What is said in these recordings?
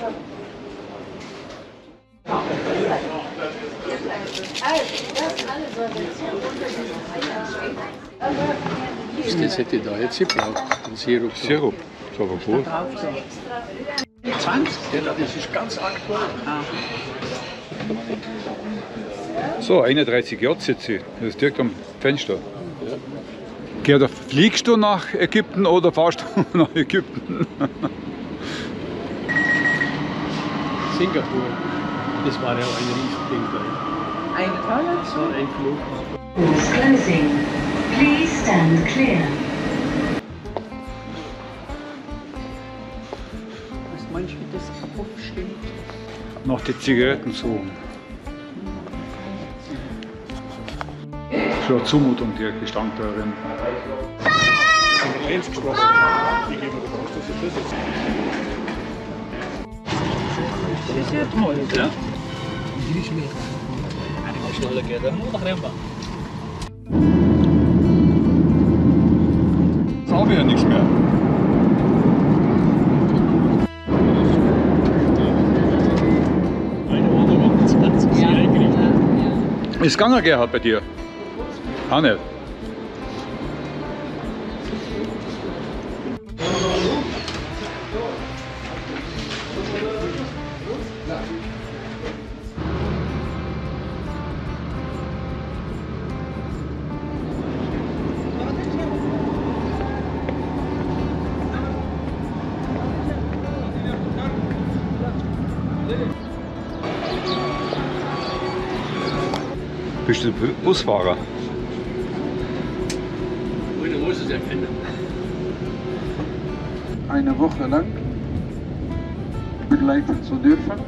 Das hätte ich da jetzt gebraucht, den Sirup. Sirup, ist aber gut. 20? Ja, das ist ganz aktuell. So, 31 Grad sitze ich. Das ist direkt am Fenster. Ja. Fliegst du nach Ägypten oder fahrst du nach Ägypten? Singapur, das war ja ein Riesending da. Ein toller Das war ein Flug. Doors closing. Please stand clear. Was meinst du, wie das Kopf stimmt? Nach die Zigaretten suchen. Schon eine Zumutung, die stand da drin. Das ist ja toll. Ja. Schneller geht er nur nach Remba. Jetzt habe ich ja nichts mehr. Eine Woche macht das Platz bis hier eingerichtet. Ist gegangen, Gerhard, bei dir? Auch nicht. Bist du Busfahrer? Du musst es erkennen. Eine Woche lang begleiten zu dürfen,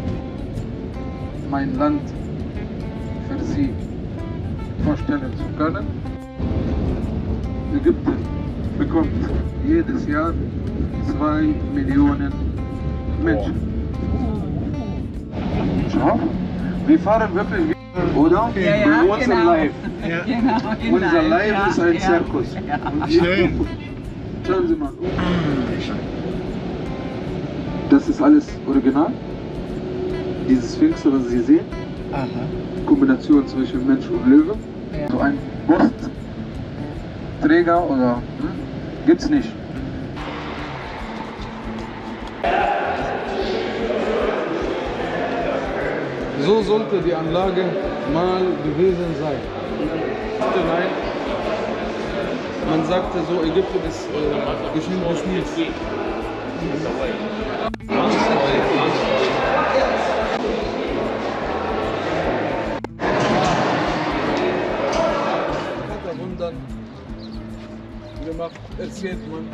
mein Land für Sie vorstellen zu können. Ägypten bekommt jedes Jahr 2 Millionen Menschen. Schau, wir fahren wirklich, oder? Ja, ja, Bei uns genau. live. Genau, Unser Live ja, ist ein ja. Zirkus. Ja. Und hier, schauen Sie mal. Das ist alles original. Dieses Sphinx, was Sie sehen, Aha. Kombination zwischen Mensch und Löwe. Ja. So ein Postträger oder gibt's nicht. So sollte die Anlage mal gewesen sein. Nein, man sagte so, Ägypten ist geschnitten. Wundern gemacht, erzählt man.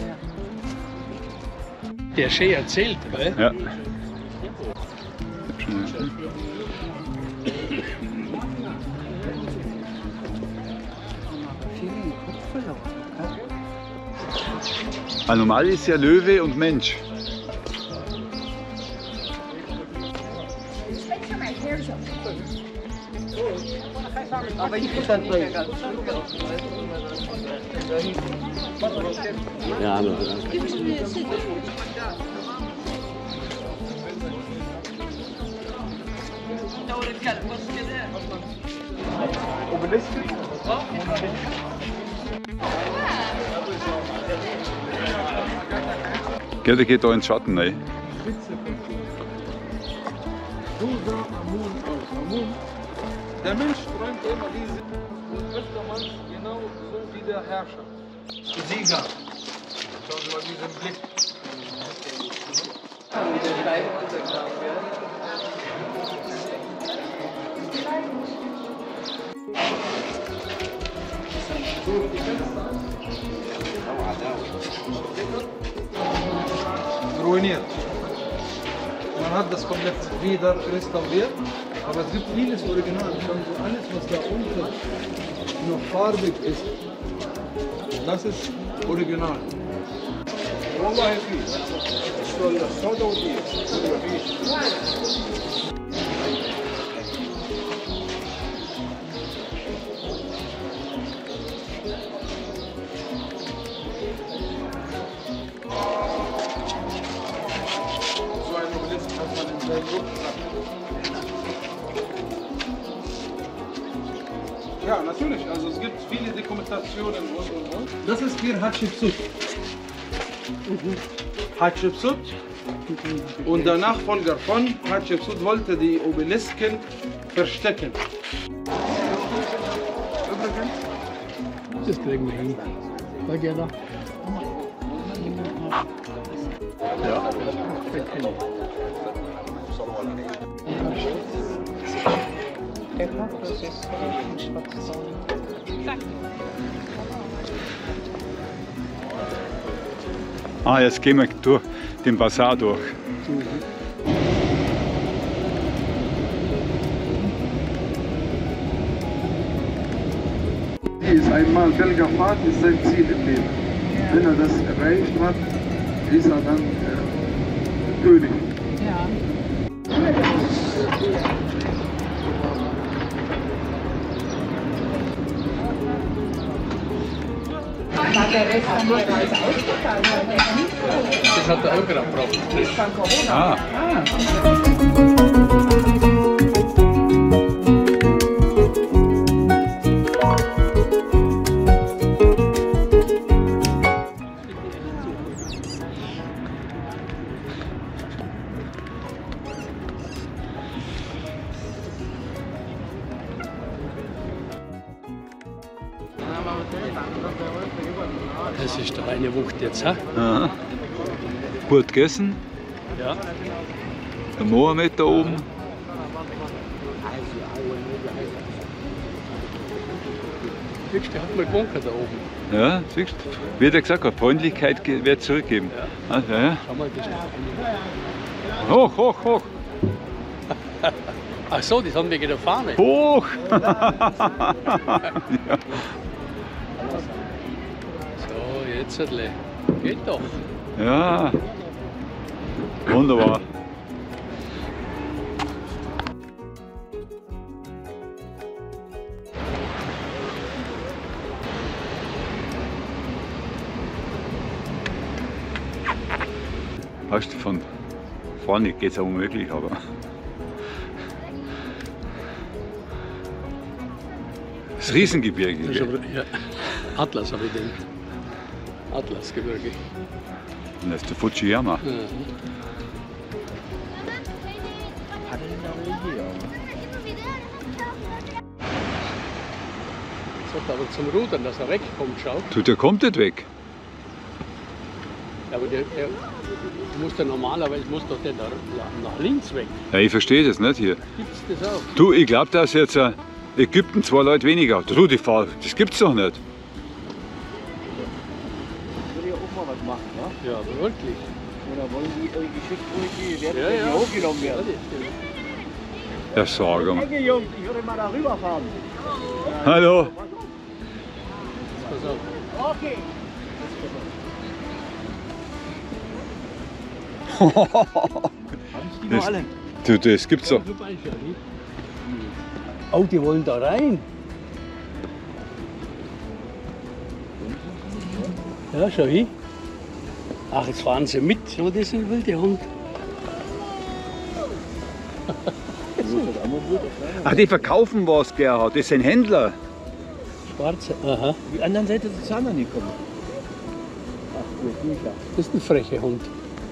Der Schee erzählt, gell? Ja. Normal ist ja Löwe und Mensch. Aber ich bin dann drin. Ja, aber Gell, der geht da ins Schatten rein. Der Mensch träumt immer diese und öftermals genau so wie der Herrscher. Sieger. Schauen Sie mal diesen Blick. Ruiniert. Man hat das komplett wieder restauriert, aber es gibt vieles Original. Schauen Sie, alles, was da unten noch farbig ist, das ist Original. والله فيه الصودا وفيه so ein Ja, natürlich. Also es gibt viele Dokumentationen und. Das ist hier Hatschepsut. Hatschepsut. Und der Nachfolger von Hatschepsut wollte die Obelisken verstecken. Das kriegen wir hin. Da geht er. Ja. Ah, jetzt gehen wir durch den Basar durch. Ist einmal Belgrad ist sein Ziel im Leben. Wenn er das erreicht hat, ist er dann König. Ja. Das hat er auch gerade gebraucht. Ah. Das ist doch eine Wucht jetzt, ha? Aha. Gut gegessen. Ja. Der Mohammed da oben. Siehst du, der hat mal gewunken da oben. Ja, siehst du? Wie hat er gesagt, Freundlichkeit wird zurückgeben. Ja. Ja, ja. Schau mal, das ist Hoch, hoch, hoch. Ach so, das haben wir wegen der Fahne. Hoch! So, jetzt geht doch. Ja, wunderbar. Weißt du, von vorne geht es auch unmöglich, aber das Riesengebirge. Das ist aber, ja, Atlas habe ich den. Atlasgebirge. Und das ist der Fujiyama. Ja. Sagt aber zum Rudern, dass er wegkommt, schau. Du, der kommt nicht weg. Ja, aber der muss ja normalerweise der nach links weg. Ja, ich verstehe das nicht hier. Gibt's das auch? Du, ich glaube, dass jetzt Ägypten 2 Leute weniger hat. Du, die Frau, das gibt's doch nicht. Würde ja auch mal was machen, ne? Ja, aber wirklich. Oder wollen die geschickt werden, Ja, ja. die hochgenommen werden? Ja, sag mal. Hey Jungs, ich würde mal da rüberfahren. Hallo. Pass auf. Okay. Die noch alle. Du, das gibt's doch. Oh, die wollen da rein. Ja, schau hin. Ach, jetzt fahren sie mit. So, das sind wilde Hund. Ach, die verkaufen was, Gerhard. Das sind Händler. Schwarze. Aha. Die anderen Seite des Zahnern nicht kommen. Ach, gut, Bücher. Das ist ein frecher Hund.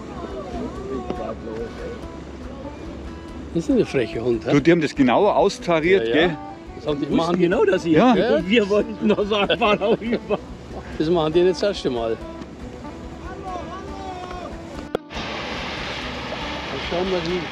Das ist ein frecher Hund. Du, die haben das genauer austariert, Ja, gell? ja. Das, haben die, Machen machen die, genau das hier. Ja. Und wir wollten noch sagen, fahren auch rüber. das machen die nicht das erste Mal. Dann schauen wir hin.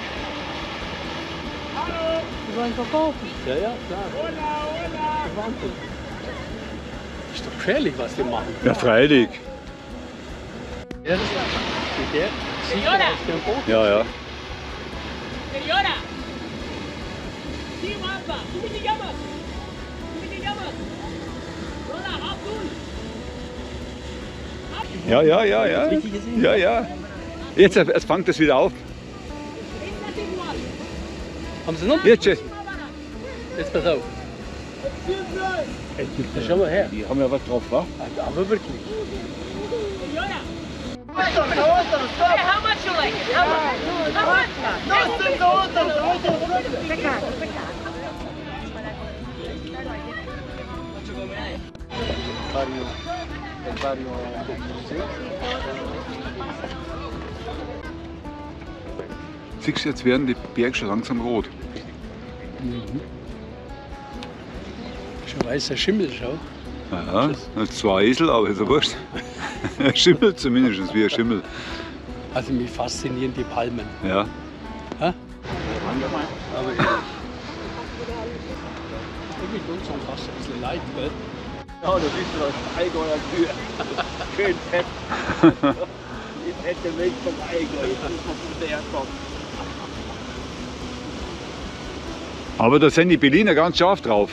Die wollen verkaufen. Ja, ja, klar. Wahnsinn. Ist doch gefährlich, was die machen. Ja, freilich. Der sieht aus dem Boot. Ja, ja. Señora. Sí, guapa. ¿Cómo te llamas? ¿Cómo te llamas? Hola, Abdul. Ja, ja, ja, ja. Ja, ja. Jetzt fängt das wieder auf. Estás igual. Haben sie noch? Jetzt, Jetzt pass auf. Da schau mal her. Die haben ja was drauf, wa? Aber wirklich. Señora. Hey, how much you like it? How much? How much? Siehst du, jetzt werden die Berge schon langsam rot. Schon weißer Schimmel, schau. Ja, das ist zwar ein Esel, aber ist ja wurscht. Er schimmelt zumindest wie ein Schimmel. Also mich faszinieren die Palmen. Ja. Ha? Aber irgendwie tut es fast ein bisschen leid, gell? Ja, da siehst du das Allgäuer Kühe. Schön fett. Die fette Milch vom Allgäu. Das ist noch gut herkommt. Aber da sind die Berliner ganz scharf drauf.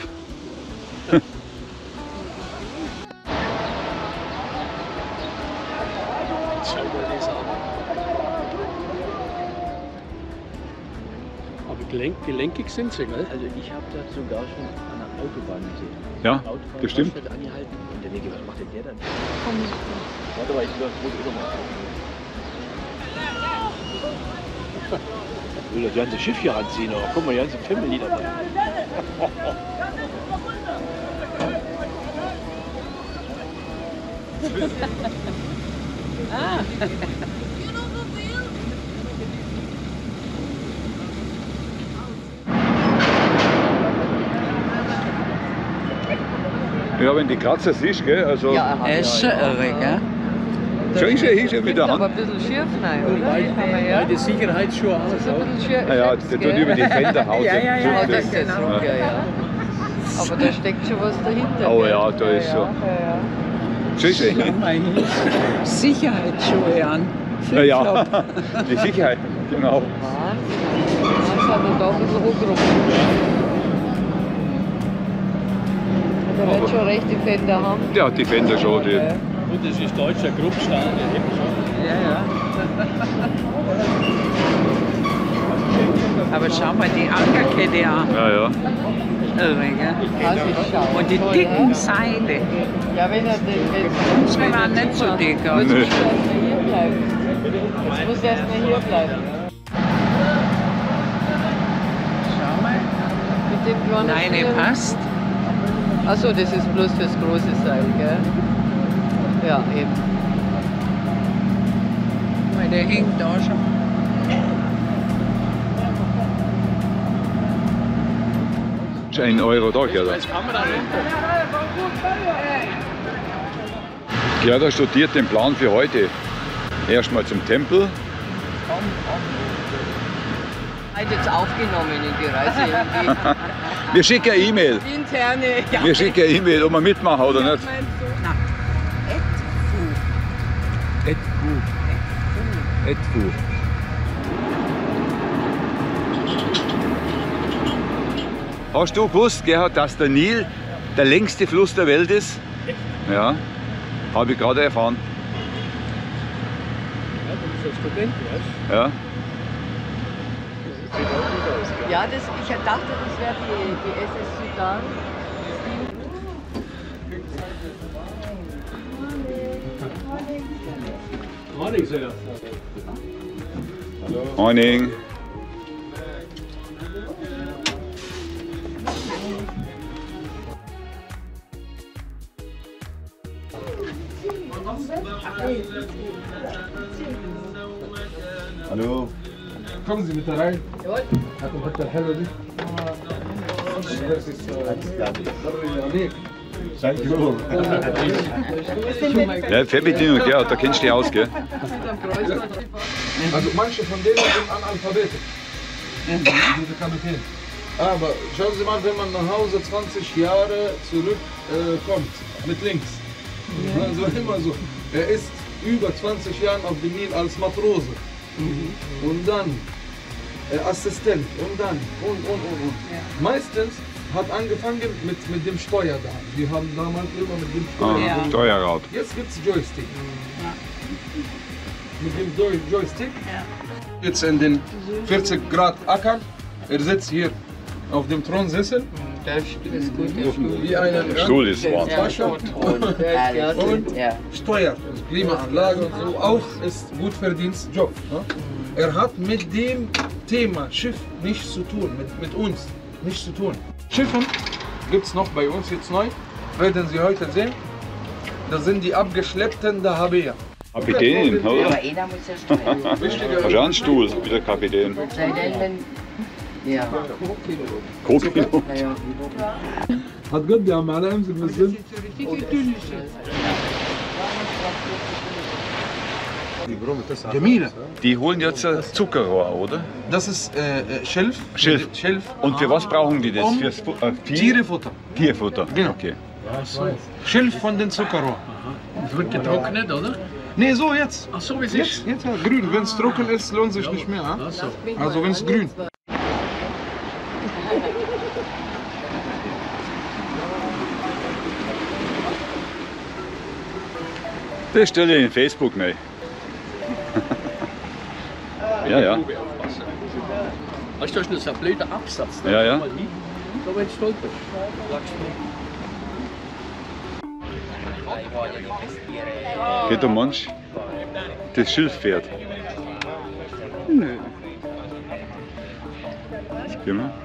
Schau mal das an. Aber gelenkig sind sie, gell? Also ich habe das sogar schon an der Autobahn gesehen. Ja, Autobahn das stimmt. wird angehalten und der denke, was macht denn der dann? Warte mal, ich will das Brot wieder mal. Ich will das ganze Schiff hier anziehen, aber guck mal, die ganze Family dabei. Ja, wenn die Kratzer siehst, gell? Also Ja, er ist schon irre, gell? schon ist er hier mit der Aber Hand. ein bisschen schief rein, oder? Weil die Sicherheitsschuhe an, So schau. ein bisschen schief. Ah ja, der tut über die Fender haut. Ja, der- das ist jetzt runter, ja. Aber da steckt schon was dahinter. Oh gell? ja, da ist so. Ja. Siehst du? Sicherheitsschuhe an. Ja, ja, die Sicherheit, genau. Jetzt hat er da ein bisschen hochgerufen. Der wird schon recht die Fender haben. Der hat die Fender schon. Die. Und das ist deutscher Gruppstein, der hebt schon. Ja, ja. Aber schau mal die Ankerkette an. Ja, ja. Irre, gell? Und die dicken Seile. Ja, wenn er den. Unsere waren nicht so dick. Nee. Jetzt muss er erst mal hier bleiben. Jetzt muss er erst mal hier bleiben. Schau mal. Mit dem kleinen Nein, Tier. passt. Achso, das ist bloß fürs große Seil, gell? Ja, eben. Weil der hängt da schon. Ist 1 Euro da, Gerda. Jetzt kann man da runter. Gerda studiert den Plan für heute. Erstmal zum Tempel. Hat jetzt aufgenommen in die Reise irgendwie. Wir schicken eine E-Mail. Interne. Ja. Wir schicken eine E-Mail, ob wir mitmachen oder nicht. Etfu. Hast du gewusst, Gerhard, dass der Nil der längste Fluss der Welt ist? Ja, habe ich gerade erfahren. Ja, du bist ein Student, weißt du? Ja. Ja, ich dachte, das wäre die SS Sudan. Morning, Sir. Morning. Hallo. Kommen Sie bitte rein. Jawohl. Hat ein Hotel Hello nicht? Das ist Thank you. Ja, Fernbedienung, Gerhard, da kennst du dich aus, gell? Also manche von denen sind Analphabeten. Diese Kapitän. Aber schauen Sie mal, wenn man nach Hause 20 Jahre zurück kommt, mit links. Also immer so. Er ist über 20 Jahre auf dem Nil als Matrose. Und dann Assistent und dann und. Meistens hat angefangen mit dem Steuer da. Wir haben damals immer mit dem Steuer. Ah, Steuerrad. Jetzt gibt es Joystick. Mit dem Joystick. Jetzt in den 40 Grad Ackern. Er sitzt hier auf dem Thronsessel. Der ist gut. Wie einen Stuhl ist warm. Und steuert. Klimaanlage und so. Auch ist gut Verdienstjob. Ne? Er hat mit dem Thema Schiff nichts zu tun, mit uns nichts zu tun. Schiffen gibt es noch bei uns jetzt neu, werden Sie heute sehen. Das sind die abgeschleppten Dahabeer. Kapitän, oder? Aber einer muss ja steuern. Hast du einen Stuhl, wie der Kapitän? Sei denn, wenn. Ja. Co-Pilot. Naja. هتقضي يا عم علاء امسك بالزبط. جميلة. Die holen jetzt Zuckerrohr, oder? Das ist Schilf. Schilf. Und für was brauchen die das? Fürs Tierefutter. Tierfutter. Genau. Okay. Schilf von den Zuckerrohr. Es wird getrocknet, oder? Nee, so jetzt. Ach so, wie es Jetzt, jetzt ja, grün. Wenn es trocken ist, lohnt sich nicht mehr. Ach so. Also wenn es grün. Das stelle ich in Facebook rein. Ja, ja. Weißt du, das ist ein blöder Absatz. Da Ja, ja. mal hin, da wenn du stolperst. Geht der Mensch das Schilffährt? Nö. Gehen wir.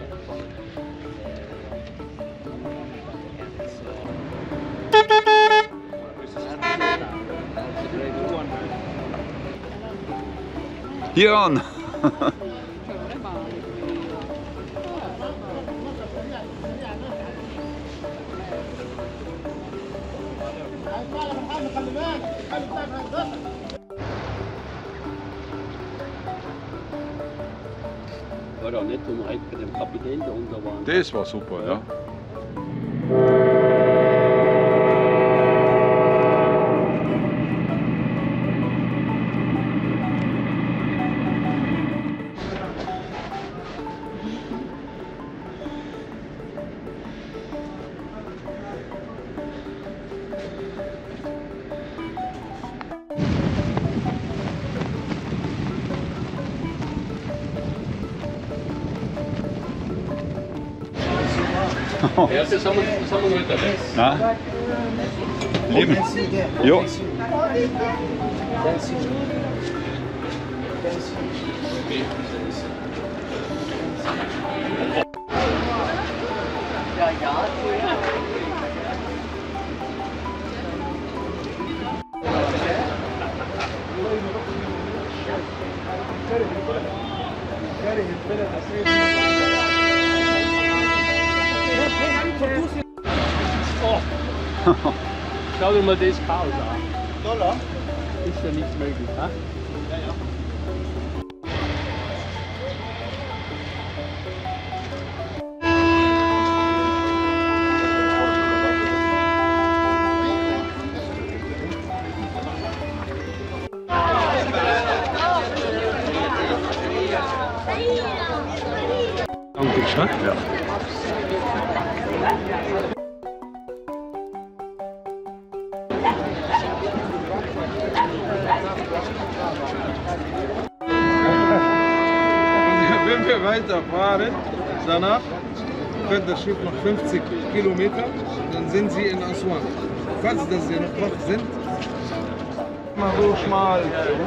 Hier an! War doch nicht, wo wir heute bei dem Kapitän da unten waren. Das war super, ja. Ja, das haben wir nicht erlebt. Na? Leben? Jo. Schau dir mal das Chaos an. Dollar? Ist ja nichts möglich, ha? Ja. Wenn wir weiterfahren, danach fährt das Schiff noch 50 Kilometer, dann sind Sie in Aswan. Falls das Sie noch wach sind, mal so schmal.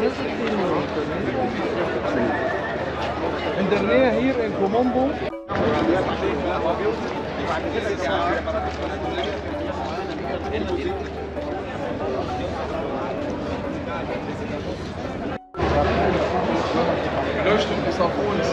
In der Nähe hier in Komombo. Die Leuchtung ist auf uns.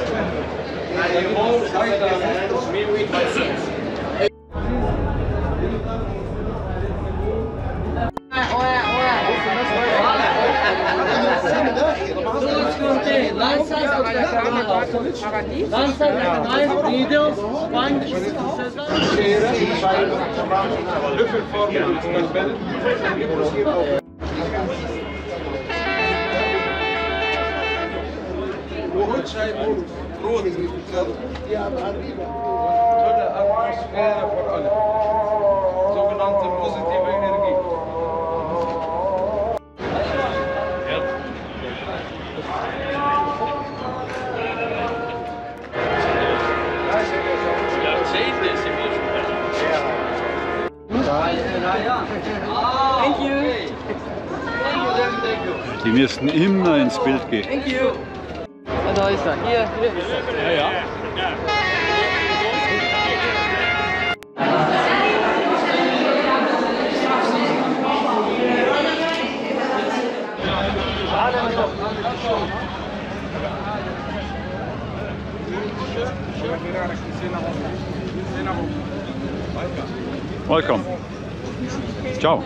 Tolle Atmosphäre vor allem. Sogenannte positive Energie. Die müssten immer ins Bild gehen. Da ist er. Hier ist er. Ja, ja. Welcome. Ciao.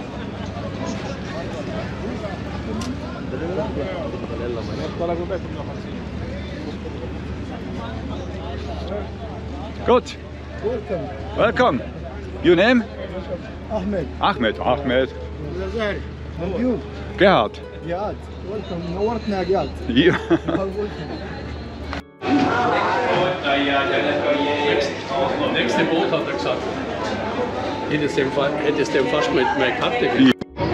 Good. Welcome. Your name? Ahmed. Ahmed. Ahmed. And you? Gerhard. Giyad. Welcome. نورتنا Giyad. Ja. Nächste Boot hat er gesagt. Hättest du ihm fast meine Karte gegeben.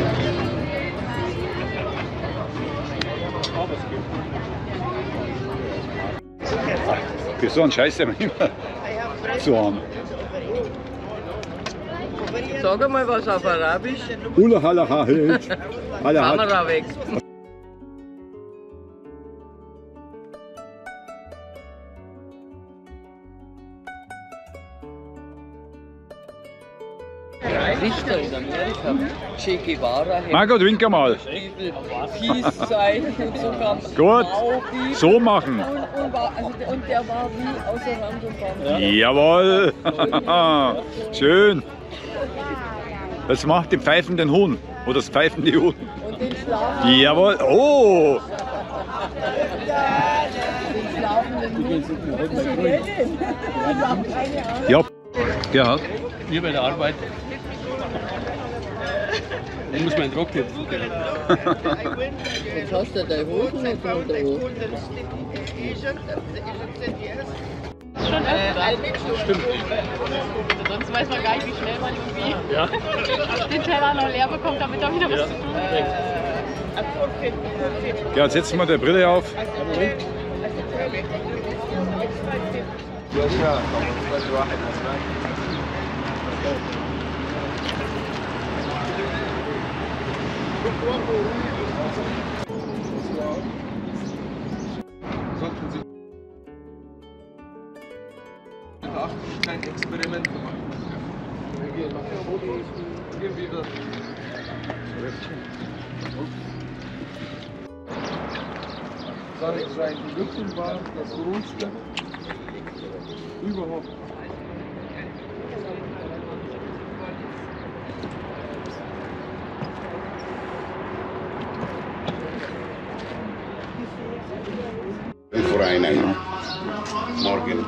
Für so einen Scheiß immer zu haben. Sag mal was auf Arabisch. Ula hala ha hit. Kamera weg. Richter in Amerika, Che Guevara, Margot, winke mal. Peace-Zeichen und so kam. Gut, so machen. Und der war wie außer Rand und Band. Jawohl. Schön. Was macht den pfeifenden Huhn? Oder das pfeifende Huhn? Und den Schlafen. Jawohl. Oh. Den schlafenden Hund. Ja. Gerhard. Hier bei der Arbeit. Ich muss meinen Rock jetzt. Jetzt hast du deine Hosen nicht drunter. Schon öfter. Stimmt. Sonst weiß man gar nicht, wie schnell man irgendwie den Teller noch leer bekommt, damit er wieder was zu tun hat. Gerhard, setz mal die Brille auf. Sollten Sie kein Experiment gemacht. Gehen wir wieder. Sein Rücken war das Größte überhaupt. Voor einen. Morgen.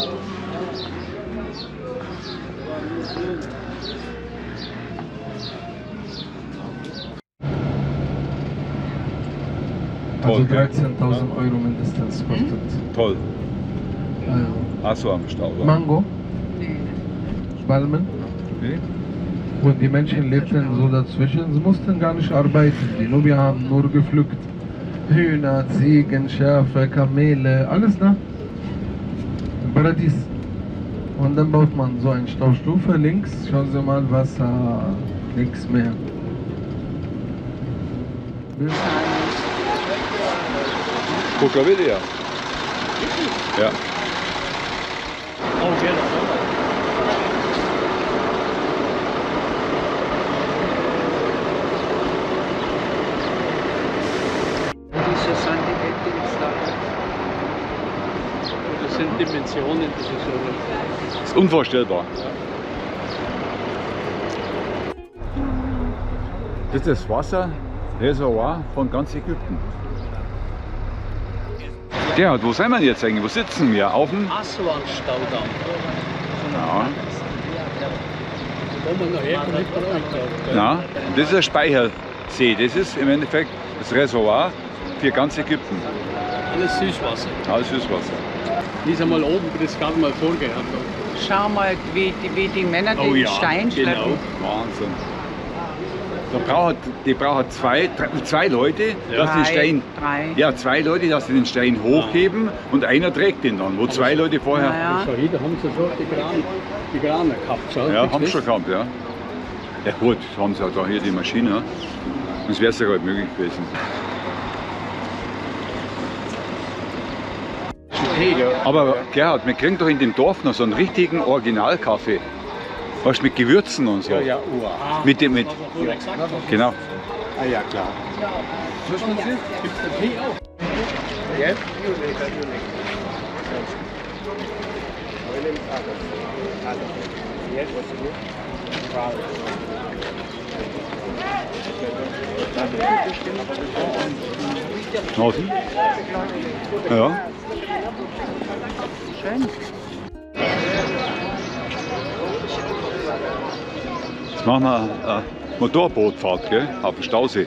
Also 13.000 Euro mindestens kostet. Toll. Hast du am Stau? Mango, Palmen. Und die Menschen lebten so dazwischen. Sie mussten gar nicht arbeiten. Die Nubier haben nur gepflückt. Hühner, Ziegen, Schafe, Kamele, alles da. Im Paradies. Und dann baut man so eine Staustufe links. Schauen Sie mal, Wasser, nichts mehr. Kokavilla. Ja. Oh, wer das Diese Sandigkeit, Das sind Dimensionen, das ist so. Das ist unvorstellbar. Das ist das Wasserreservoir von ganz Ägypten. Gerhard, wo sind wir jetzt eigentlich? Wo sitzen wir? Auf dem? Aswan-Staudamm. Ja. Da kommen wir nachher, kommt nicht rein. Na, und das ist der Speichersee. Das ist im Endeffekt das Reservoir für ganz Ägypten. Alles Süßwasser. Alles Süßwasser. Die ist einmal oben, das gab mal vorgehabt. Schau mal, wie die Männer den Stein schleppen. genau. Wahnsinn. Die brauchen zwei Leute, dass den Stein. Ja, zwei Leute, dass sie den Stein hochheben und einer trägt den dann. Wo zwei Leute vorher. Ja. Schau hier, da haben sie schon die Graner gehabt. Schau, Ja, haben sie schon gehabt, ja. Ja gut, haben sie auch da hier die Maschine. Sonst wäre es ja gar nicht möglich gewesen. Tee, gell? Aber Gerhard, wir kriegen doch in dem Dorf noch so einen richtigen Originalkaffee. Weißt du, mit Gewürzen und so. Ja, Mit dem, genau. Ah ja, klar. Gibt's den Tee auch? Ja, Draußen? Ja. Schön. Jetzt machen wir eine Motorbootfahrt, gell? Auf dem Stausee.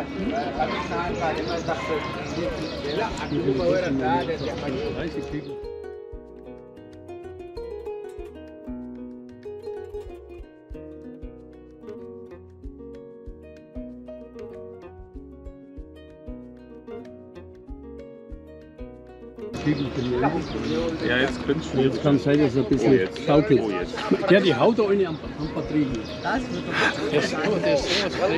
Ja, jetzt könnte es. Jetzt kann es sein, dass es ein bisschen schaukelt. Ja, die haut da eine am Patrigen. Der ist sowas frech.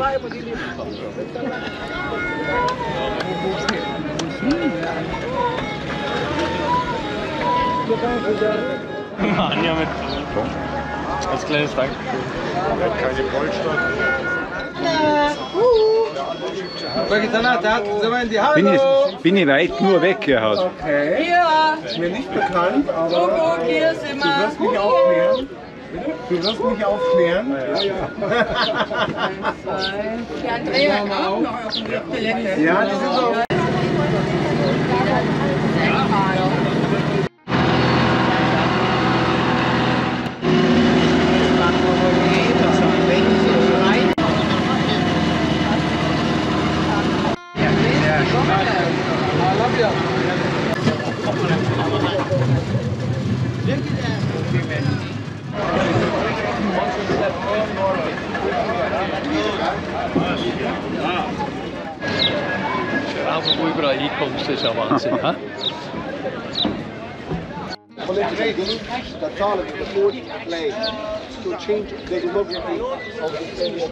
Anja mit als kleines Dankeschön. Er hat keine Polster. Bin ich weit nur weg, Gerhard. Okay. Ja. Ist mir nicht bekannt, aber Hier sind du wirst mich aufklären. Du wirst mich aufklären. Die Andrea auch noch auf dem Gelände. Ja, die sind so. Ja, wo du überall hinkommst, das ist ja Wahnsinn. Ha? When it's ready, the toilet is the fourth play to change the demography of the finished.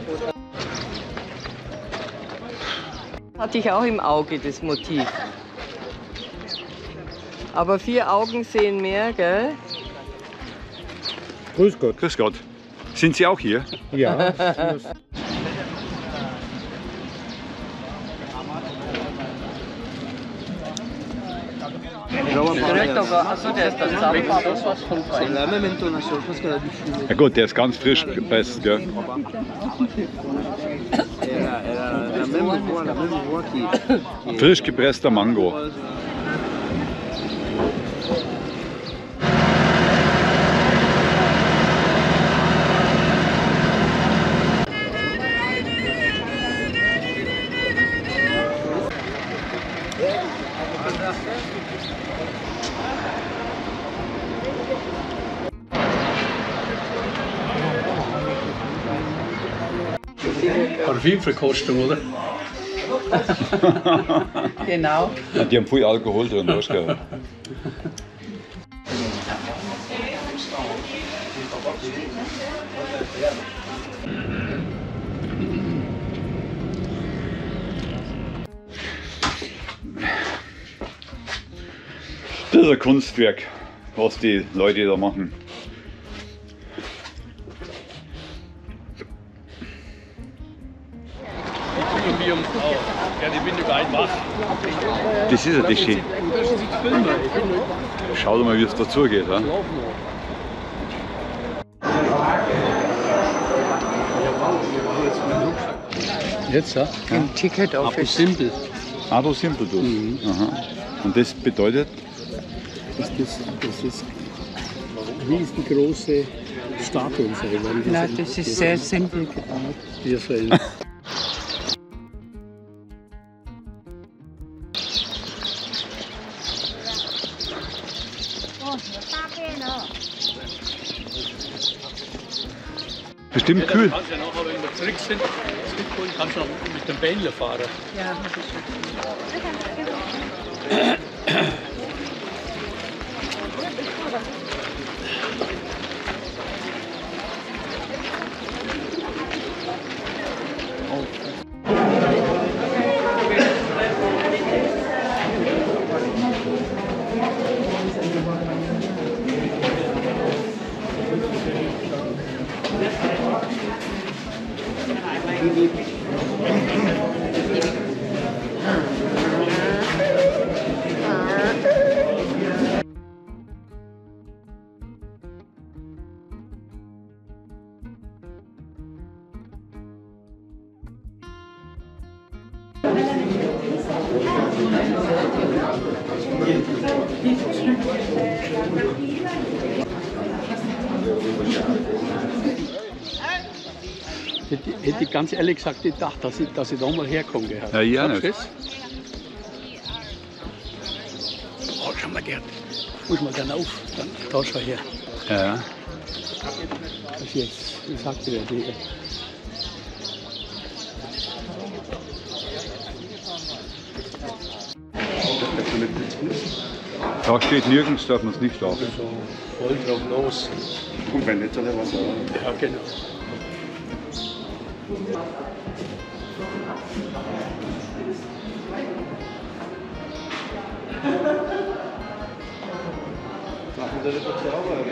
Hatte ich auch im Auge, das Motiv. Aber 4 Augen sehen mehr, gell? Grüß Gott. Grüß Gott. Sind Sie auch hier? Ja. Der ist dann zusammen. Ja gut, der ist ganz frisch gepresst, gell? Frisch gepresster Mango. Parfümverkostung, oder? Genau. Ja, die haben viel Alkohol drin, weißt du, gell? Das ist ein Kunstwerk, was die Leute da machen. Ja, die bin gar nicht wach. Das ist ja das Schöne. Schau dir mal, wie es dazugeht. Ja? Jetzt, ja? Im Ticket Abo Simple. Abo Simple, du. Aha. Und das bedeutet? Das ist riesengroße Statuen sein. Nein, das ist sehr simpel gebaut. Wir sollen. Bestimmt kühl. Du kannst ja nachher, wenn wir zurück sind, kannst du noch mit dem Bändler fahren. Ja, Hätte ich ganz ehrlich gesagt gedacht, dass ich da mal herkomme. Ja, ja nicht. Oh, schau mal, Gerd. Muss mal dann auf. Dann, da schau her. Ja. Das ist jetzt, wie sagt der? Da steht nirgends, darf man es nicht schlafen. So voll drauf los. Und wenn nicht, soll er was sagen. Ja, genau. Machen wir das jetzt sauber,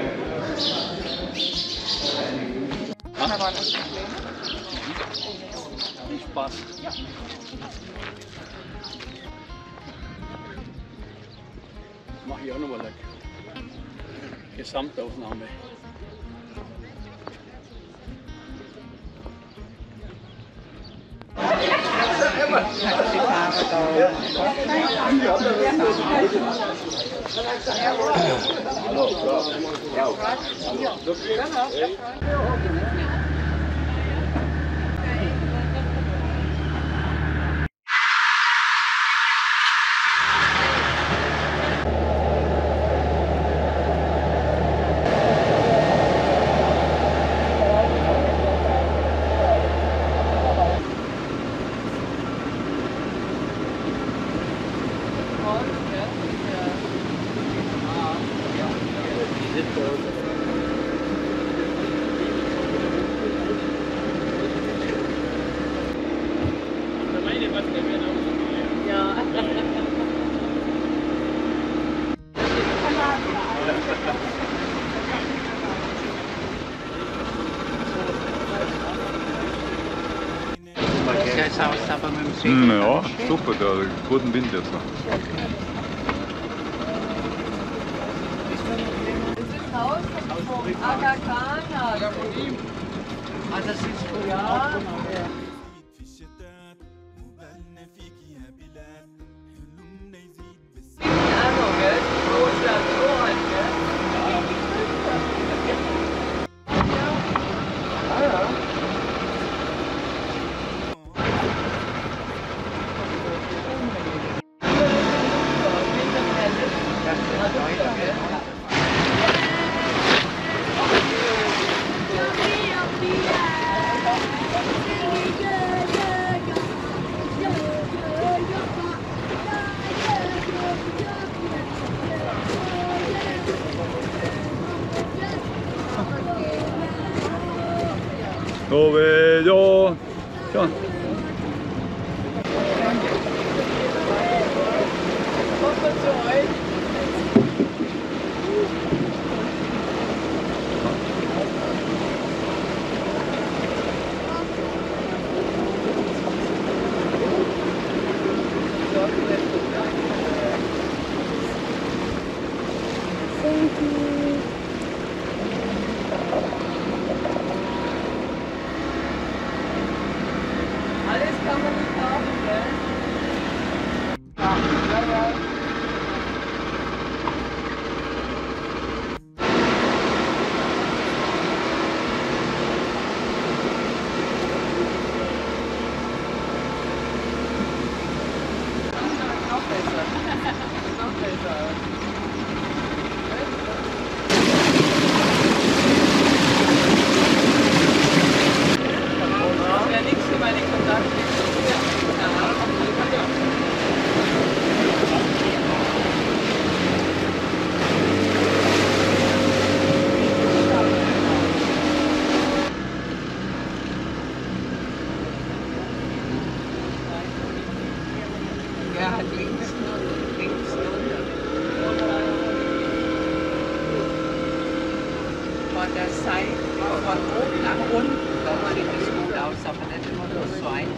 Viel Spaß. Ja. Mache ich auch noch mal eine Gesamtaufnahme. Ja, super, da guten Wind jetzt. Haus vom Aga Khan. Ja, von ihm. Ah, das ist ja. Dove yo? Ja. Alles kann man nicht kaufen, gell? Noch besser. Noch besser. Ja, nichts für meine Kontakte. Ja, hat links von der Seite, von oben nach unten, da sieht es gut aus, aber nicht immer nur so ein.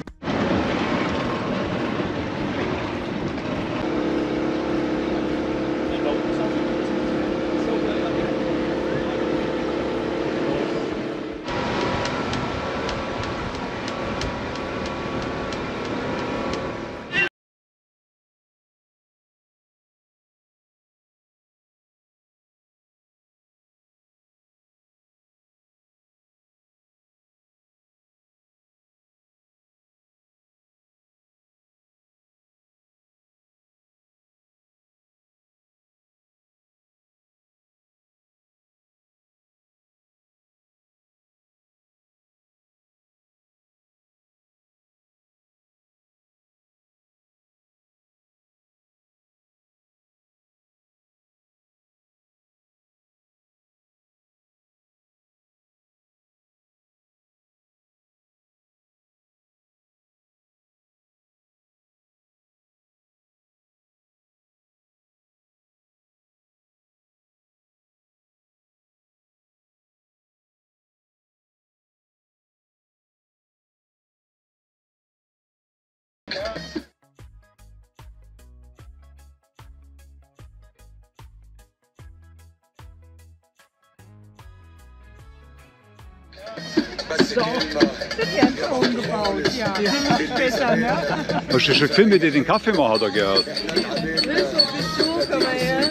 So, das werden so umgebaut, ja. Später, ne? Hast du schon gefilmt, wie die den Kaffee machen, hat er gehört? Willst du, komm mal her.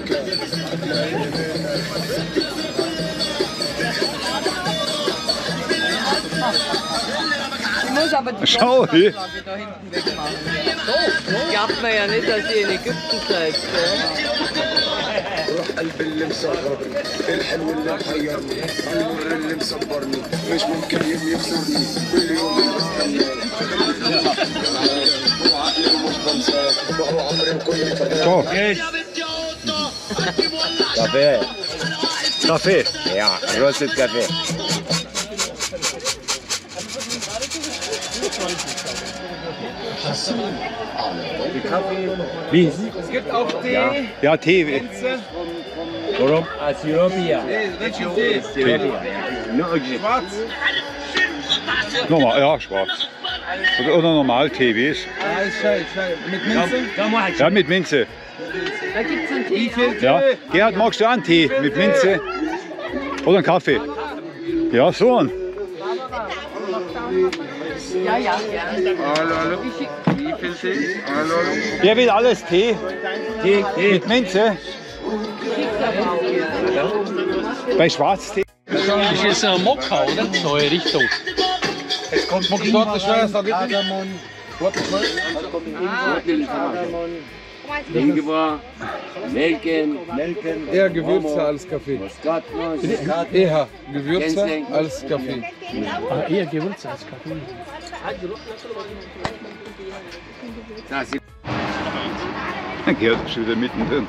Ich muss aber die Schau, Golfplanke da hinten wegmachen. Glaubt man ja nicht, dass ihr in Ägypten seid, gell? القلب اللي مصغرني الحلو اللي محيرني المر اللي مصبرني مش ممكن يخسرني كل يوم بستناني وعقلي ومش بنساك وهو عمري وكل Ciao. Kaffee. Kaffee. Ja, roasted Kaffee. Wie? Es gibt auch Tee. Ja, Tee. Warum? Äthiopien. Tee. Schwarz. Normal, ja, schwarz. Oder normal Tee, wie ist? Schei. Mit Minze? Ja, mit Minze. Da gibt's einen Tee. Wie viel Tee? Ja. Gerhard, magst du auch einen Tee mit Minze? Oder einen Kaffee? Ja, so einen. Ja, gerne. Hallo. Wie viel Tee? Hallo. Wer will alles Tee? Tee mit Minze? Bei Schwarztee? Das ist ein Mokka, oder? So in Richtung. Es kommt von dort nicht schwer, sag ich. Ingwer, Nelken, Eher Gewürze als Kaffee. Eher Gewürze als Kaffee. Ah, eher Gewürze als Kaffee. Gerhard ist schon wieder mittendrin.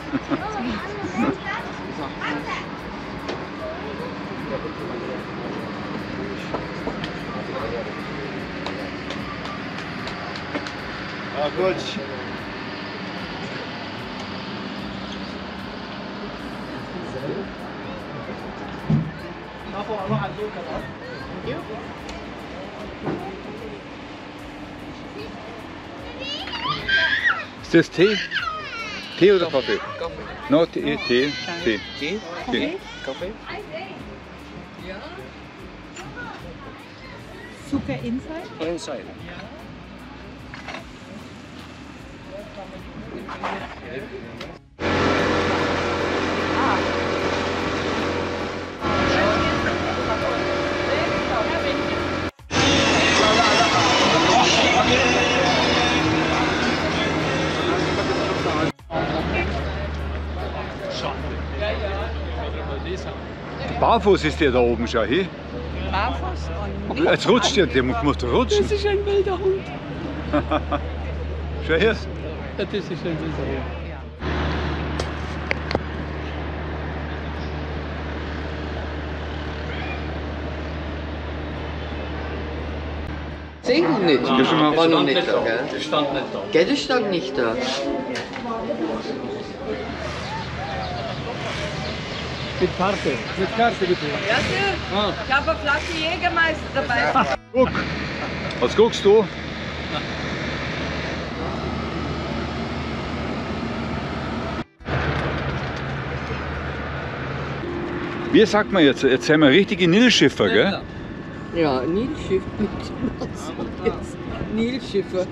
Ja, gut. Ist das Tee? Tee oder Kaffee? No, Tee. Tee. Kaffee? Ja. Zucker inside? Inside. Barfuß ist der da oben schon, hey? Barfuß und Jetzt rutscht der muss doch rutschen. Das ist ein wilder Hund. Schau her. Ja, das ist ein wilder Hund. Singen nicht. War noch nicht da, gell? Das stand nicht da. Gell, das stand nicht da. Mit Karte. Mit Karte bitte. Ja, Sir. Ich habe eine Flasche Jägermeister dabei. Guck. Was guckst du? Wie sagt man jetzt? Jetzt sind wir richtige Nilschiffer, gell? Ja, Nilschiff. Jetzt Nilschiffer.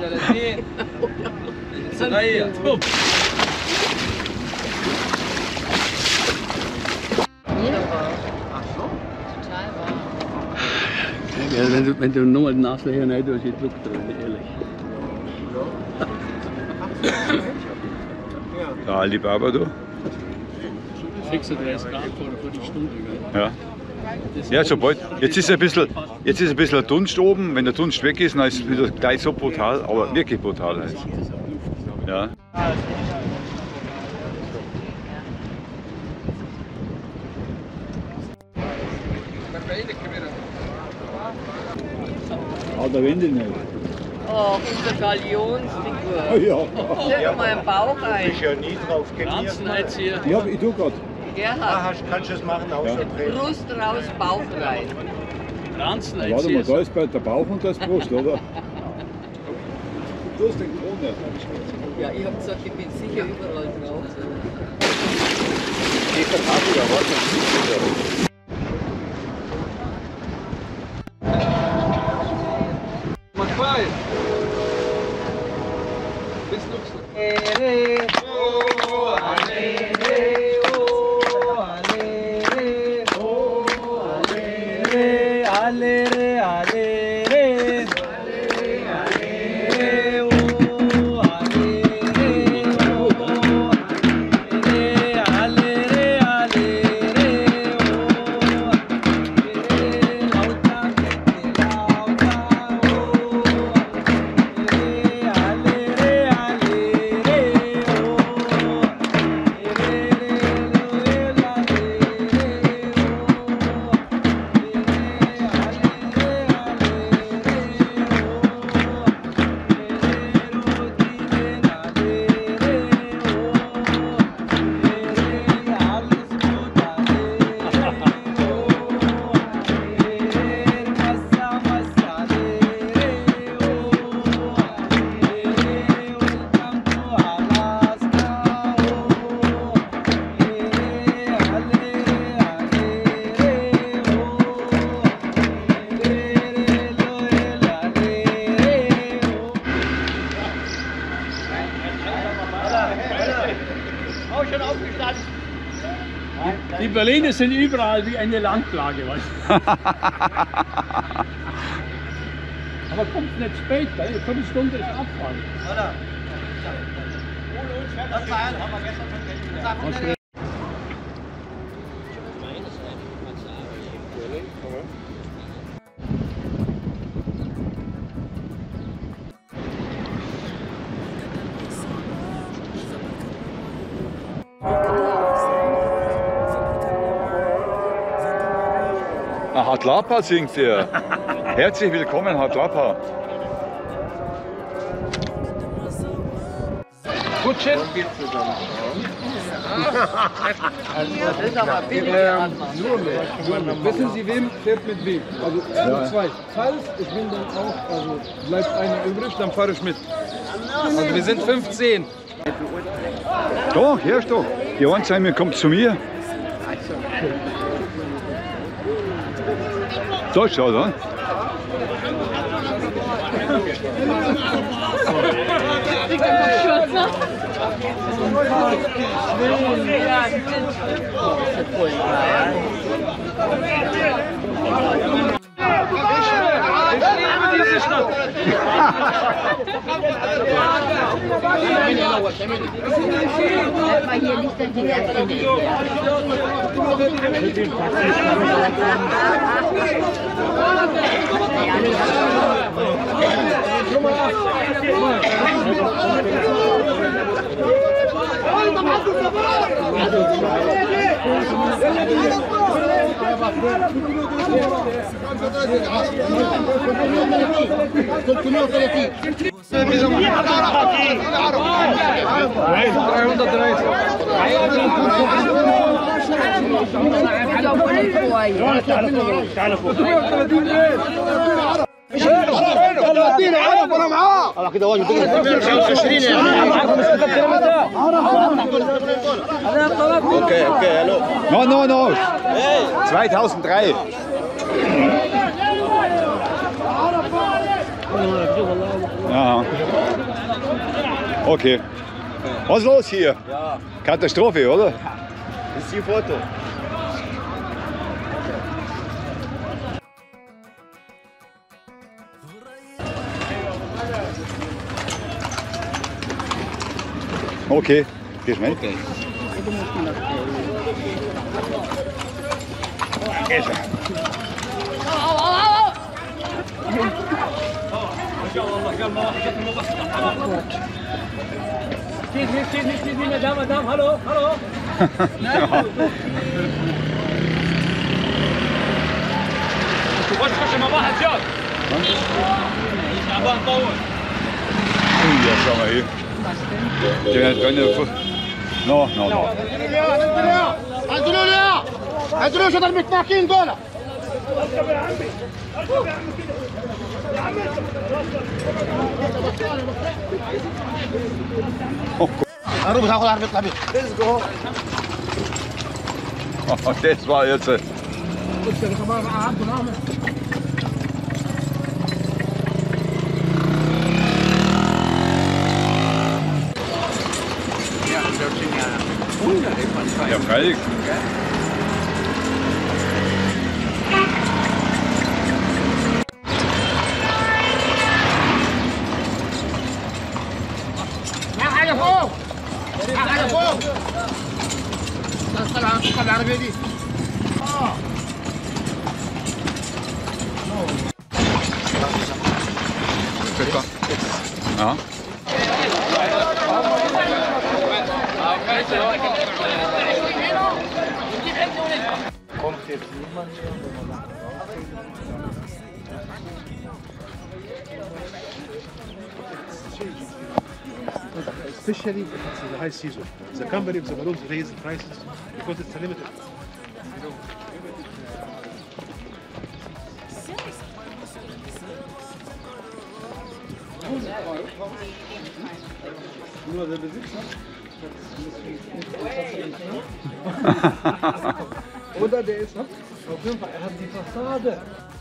Ja, wenn du nochmal die Nase her rein tust, ich drück drin, ehrlich. Der Alibaba, du. 36 Grad vor einer Viertelstunde. Gell? Ja. Ja, sobald. Jetzt ist ein bisschen Dunst oben. Wenn der Dunst weg ist, dann ist es wieder gleich so brutal, aber wirklich brutal heiß. Ja. Der Wände nicht. Oh, unser Galionsfigur. Ja. Leg mal einen Bauch ein. Ich ja nie drauf Ranzen jetzt hier. Ja, ich tue gerade. Gerhard, Kannst du es machen, ausdrehen? Brust raus, Bauch rein. Ranzen Warte jetzt mal, hier. da ist bei der Bauch und das Brust, oder? Du hast den Krone. Ja, ich hab gesagt, ich bin sicher überall drauf. Die Verpackung, da warte. Die Berliner sind überall wie eine Landplage, weißt du? Aber kommt nicht spät, eine Viertelstunde ist Abfahrt. Hatlapa singt er. Herzlich willkommen, Hatlapa. Gutschen. Wissen Sie, wem fährt mit wem? Also zu zweit. Falls ich bin dann auch, also bleibt einer übrig, dann fahre ich mit. Also wir sind 15. Doch, herrsch doch. Die Anzeige kommt zu mir. So schaut an. Okay, hallo. No. 2003. Ja. Okay. Was ist los hier? Ja. Katastrophe, oder? Das ist Ihr Foto. Okay. Geh schnell. Okay. Steht, Madame, hallo. Ja, schau mal hier. Der drin. No. هاتوا شطر المتناكين دول Warum ist auch Let's go. Das war jetzt. Ja, freilich. العربية دي Ja. Kommt jetzt niemand especially if it's the high season. The company of the balloons raise the prices because it's limited. Nur der Besitzer. Oder der ist, auf jeden Fall, er hat die Fassade.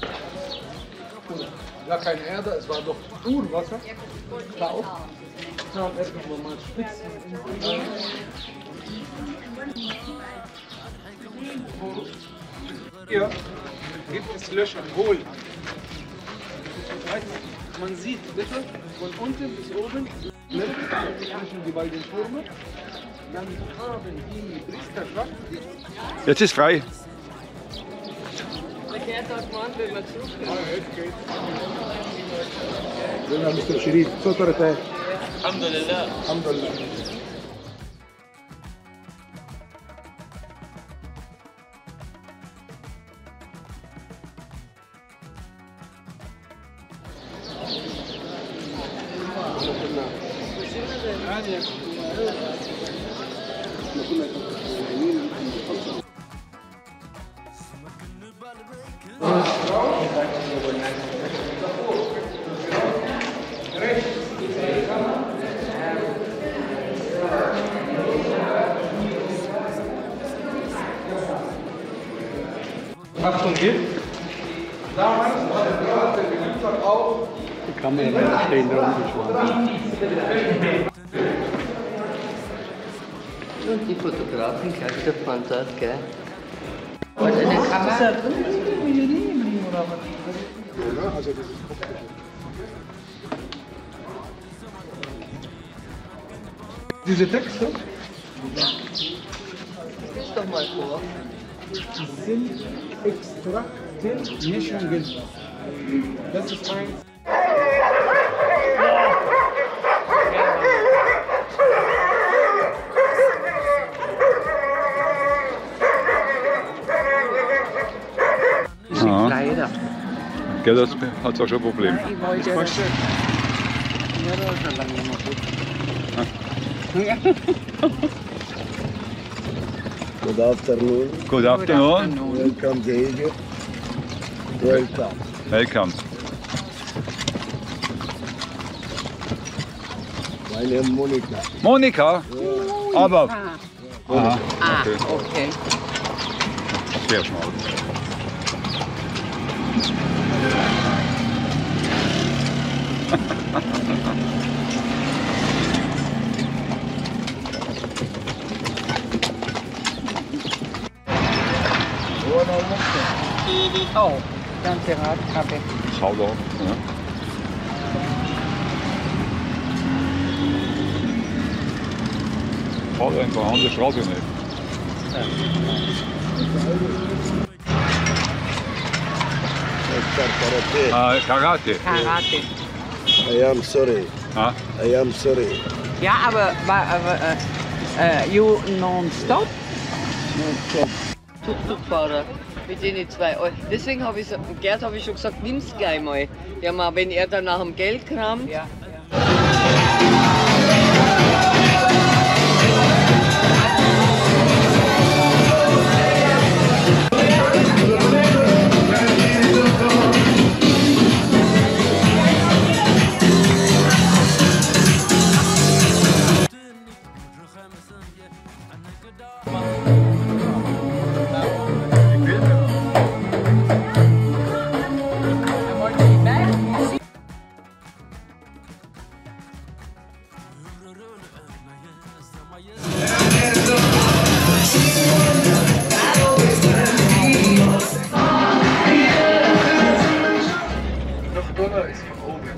Ja, kein Erde, es war doch Urwasser. Da auch. Ja, irgendwo mal spitzen. Hier gibt es Löcher, hohl. Man sieht, bitte, von unten bis oben, zwischen die beiden Türme. Dann haben die Priesterschaft. Jetzt ist frei. مستر شريف سترة الحمد لله. الحمد لله. Achtung, geht. Damals war der Theater geliefert auch. Die Kamera stehen drum geschwommen. Und die Fotografen gleich davon dort, gell? Oder eine Kamera. Diese Texte Lies doch mal vor. sind Extrakte-Mischungen. Das ist ein Ja. Gell, das hat auch schon ein Problem. Ich wollte. Good afternoon. Good afternoon. Welcome to Egypt. Welcome. Welcome. My name is Monica. Monika? Aber. Aha, Ah, okay. okay. Sehr schmal. Oh, ganze Radkappe. Schau doch. Ja. Fahr einfach an der Straße nicht. Karate. Karate. I am sorry. Ah. I am sorry. Ja, aber you non-stop? Tuk-Tuk-Fahrer mit den 2 Euro. Deswegen habe ich Gerd habe ich schon gesagt, nimm's gleich mal. Ja, mal, wenn er dann nach dem Geld kramt. Ja. Noch doller ist von oben.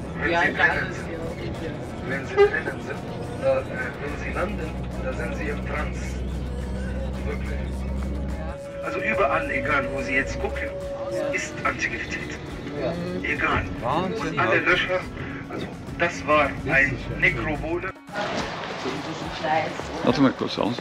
Wenn Sie drinnen sind, wenn Sie landen, da sind Sie im Trans. Wirklich. Also überall, egal wo Sie jetzt gucken, ist Aktivität. Egal. Und alle Löcher, also das war ein Nekropole. Warte mal kurz aus.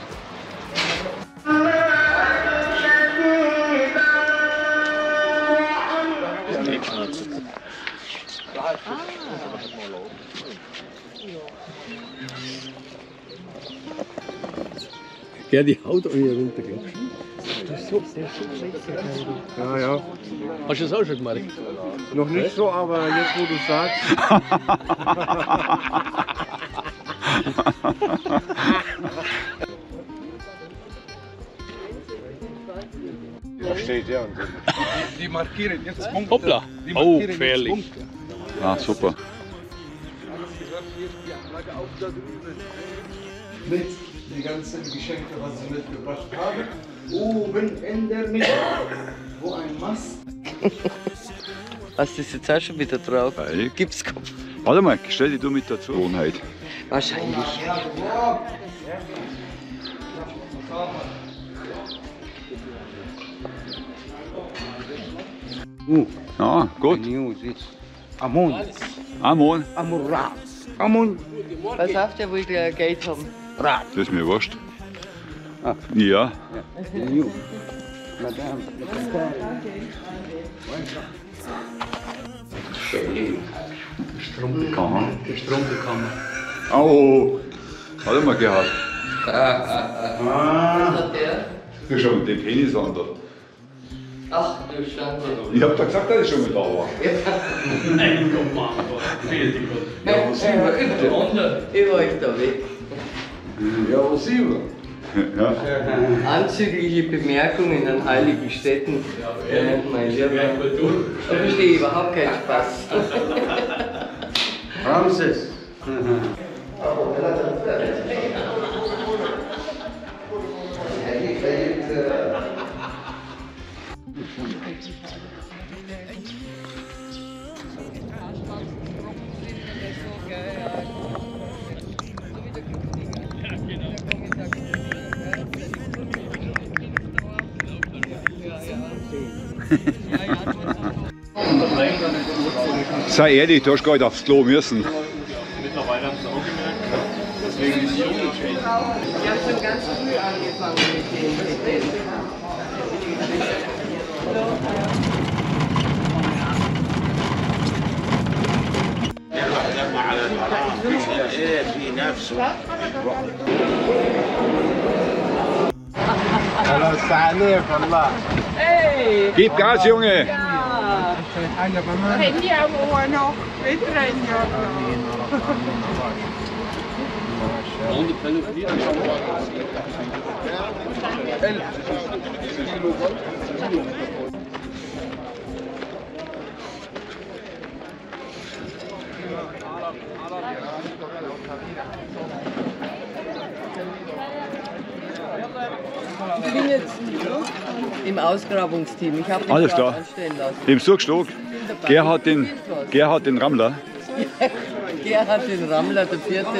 Ja, die Haut an ihr runter, glaubst du? Ja, ja. Hast du das auch schon gemacht? Noch nicht so, aber jetzt wo du sagst. Da steht ja. Die markieren jetzt Punkte. Hoppla! Die Oh, markieren jetzt gefährlich. Punkte. Ah, super. Die Flagge auch da drüben. die ganzen Geschenke, was sie mitgebracht haben. Oben in der Mitte, wo ein Mast. Hast du das jetzt auch schon wieder drauf? Gipskopf. Warte mal, stell dich du mit dazu. Gewohnheit. Wahrscheinlich. Ja, gut. Amon. Amon. Amon. Amon. Pass auf, der will gleich Geld haben. Das ist mir wurscht. Ja. Strumpelkammer. Die Strumpelkammer. Au! Warte mal, Gerhard. Was hat der? Du schon den Penis an da. Ach du Schande. Ich hab doch gesagt, dass ich schon mit da war. Nein, komm mal. Ja, ich war euch da weg. Ja, was sind wir? Ja. Anzügliche Bemerkungen an heiligen Städten. Mein Lieber. Da verstehe ich überhaupt keinen Spaß. Ramses. Sei ehrlich, du hast gar nicht aufs Klo müssen. Mittlerweile haben sie auch gemerkt. Deswegen ist die Junge Ich habe schon ganz früh angefangen mit dem. في نفسه خلاص عليك والله. Gib Gas, Junge! Prendiamo uno e prendiamo. Ich bin jetzt im Ausgrabungsteam. Ich habe mich Alles gerade klar. anstellen lassen. Im Zugstock. Gerhard den Rammler. Gerhard den Rammler, der vierte.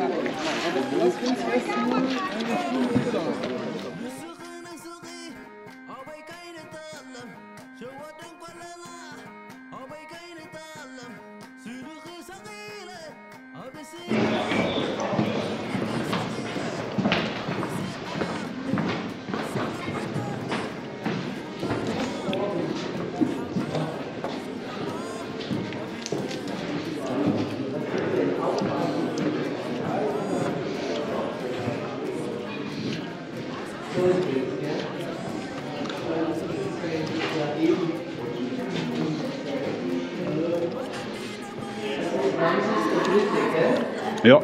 Ja.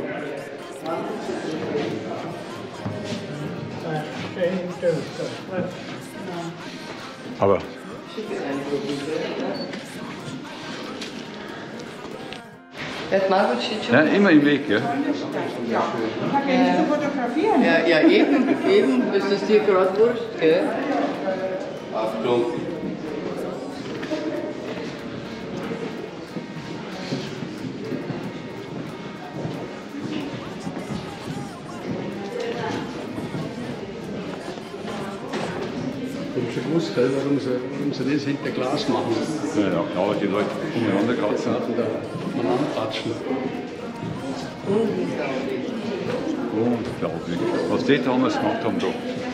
Aber Der Margot steht schon. ja, immer im Weg, ja. Ja, eben ist das dir gerade wurscht, gell? Achtung. Ich habe schon gewusst, warum sie das hinter Glas machen. Ja, aber die Leute umeinander kratzen. Umeinander klatschen. Unglaublich. Was die damals gemacht haben da.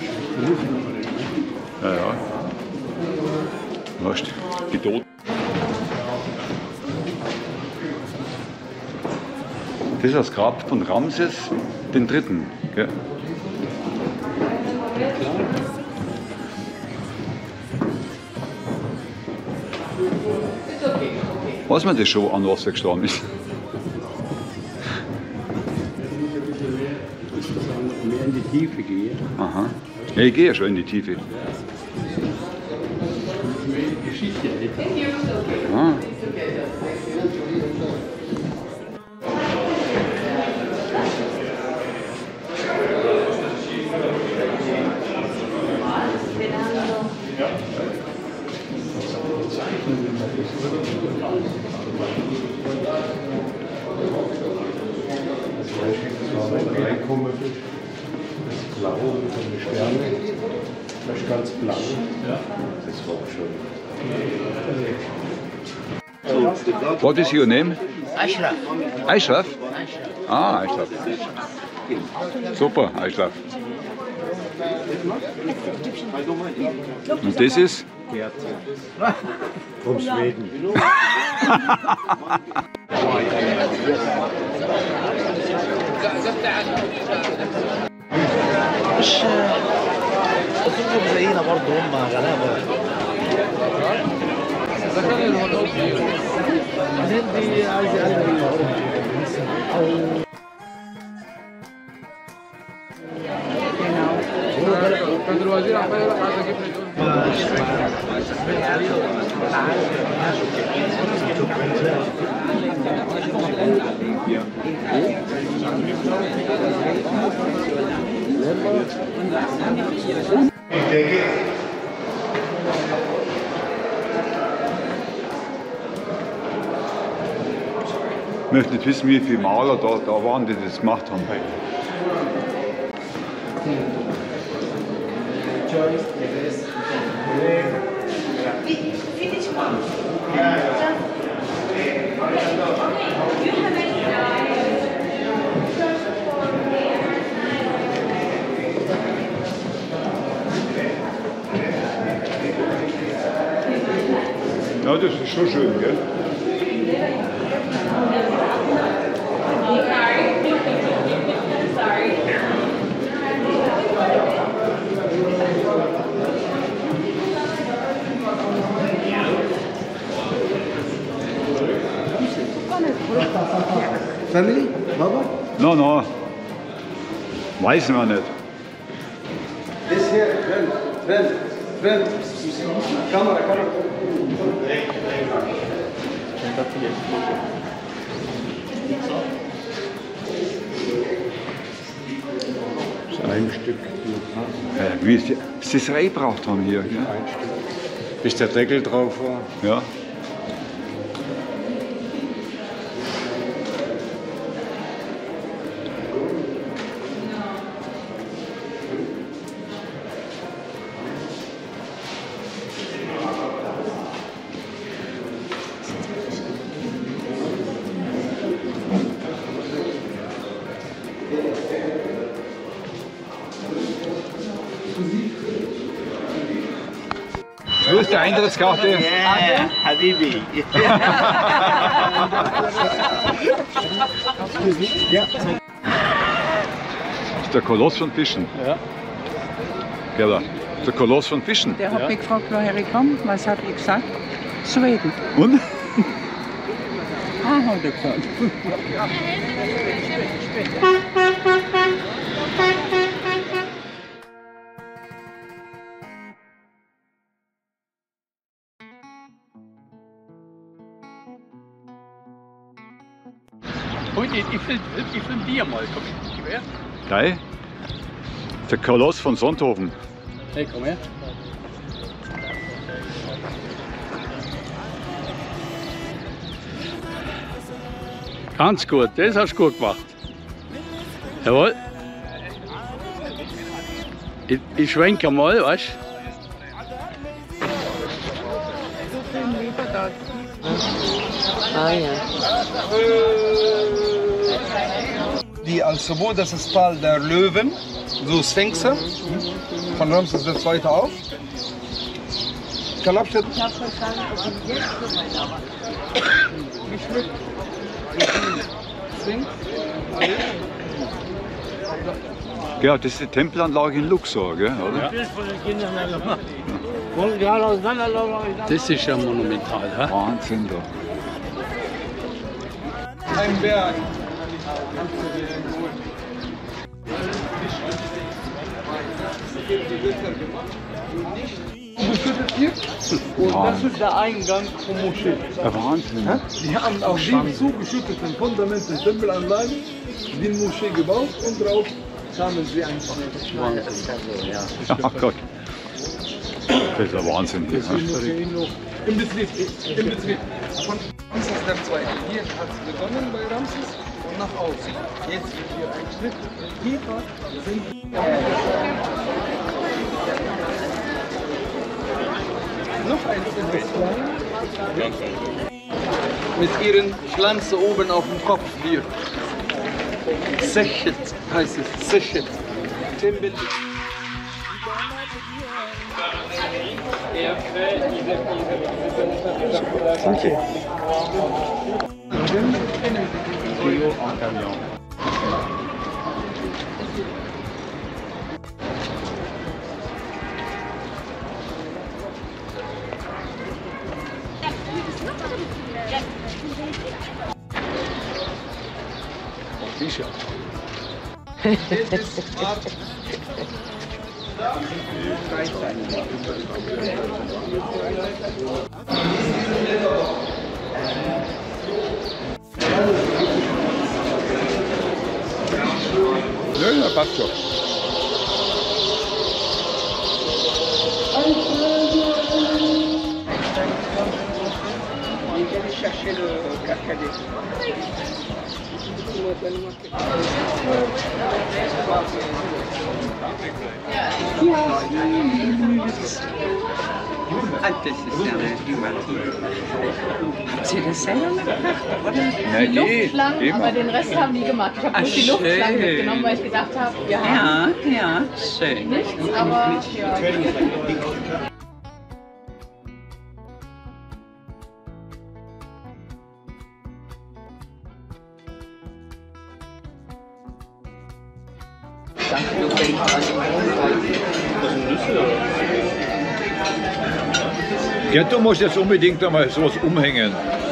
Ja, ja. Weißt du, die Toten. Das ist das Grab von Ramses III. Gell? Weiß man das schon, an was er gestorben ist? Mehr in die Tiefe gehen. Aha. Ja, ich gehe ja schon in die Tiefe. Mehr in die Geschichte. Ah. Blau mit den Sternen. Das ist ganz blau. Ja. Das war schön. What is your name? Ashraf. Ashraf? Ah, Ashraf. Super, Ashraf. Und das ist? Gerd. Vom Schweden. مش اظن زينا برضه هم غلابه. هندي عايز يقلل كان الوزير عمال يقول عايز اجيب Ich möchte nicht wissen, wie viele Maler da waren, die das gemacht haben. Ja, das ist schon schön, gell? Family? Baba? No, no. Weiß man nicht. Das hier, Trend. Kamera. Das ist ein Stück. Wie sie das reingebracht haben hier. Gell? Ein Stück. Bis der Deckel drauf war. Ja. Wo ist die Eintrittskarte? Ja, Habibi. Das ist der Koloss von Fischen. Ja. Gerda, der Koloss von Fischen. Der hat mich gefragt, woher ich komme. Was habe ich gesagt? Schweden. Und? Ah, hat er gesagt. Und ich film dir mal, komm her. Geil. Der Koloss von Sonthofen. Hey, komm her. Ganz gut, das hast du gut gemacht. Jawohl. Ich schwenke mal, weißt Ah ja. Die Al-Sabur, das ist Tal der Löwen, so Sphinxe, von Ramses II. Auf. Kalabschat. Ich habe verstanden, ob ich jetzt so weit aber. Geschmückt. Sphinx. Ja, das ist die Tempelanlage in Luxor, gell, oder? Das ist ja monumental, hä? Wahnsinn, da. Ein Berg. Beschüttet hier. Und das ist der Eingang zur Moschee. Ja, Wahnsinn. Die haben auf die zugeschütteten Fundamenten Tempelanlagen die Moschee gebaut und drauf kamen sie einfach. Ja, Gott. Das ist ja Wahnsinn. Das ist die Moschee noch Im Betrieb. Von Ramses II. Hier hat es begonnen bei Ramses und nach außen. Jetzt wird hier ein Schritt tiefer. Noch ein bisschen mit ihren Pflanzen oben auf dem Kopf hier. Sechet heißt es. Sechet. Timbel. Okay. Trio en camion. Sicher. Ja, passt schon. Chercher le cascadet. Das ist ja Habt ihr das selber gemacht? Die Luftschlangen, aber den Rest haben die gemacht. Ich habe bloß die Luftschlangen mitgenommen, weil ich gedacht habe, wir haben schön. Nichts, aber ja. Gerd, du musst jetzt unbedingt einmal sowas umhängen.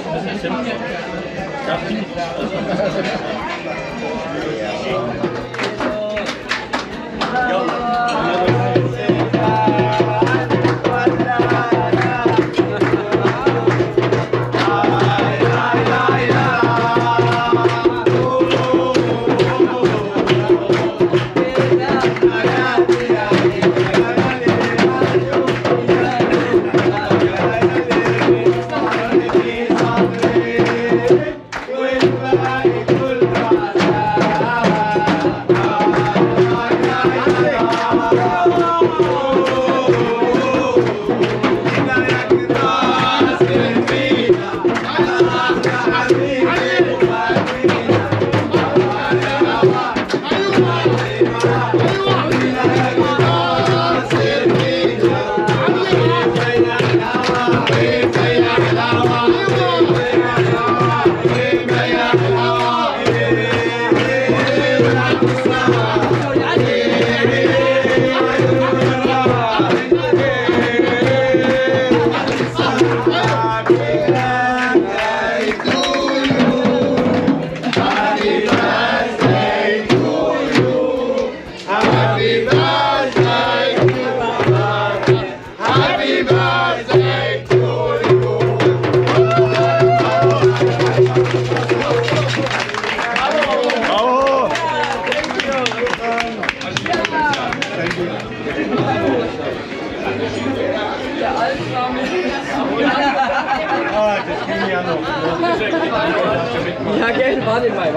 Ja, gell, warte mal.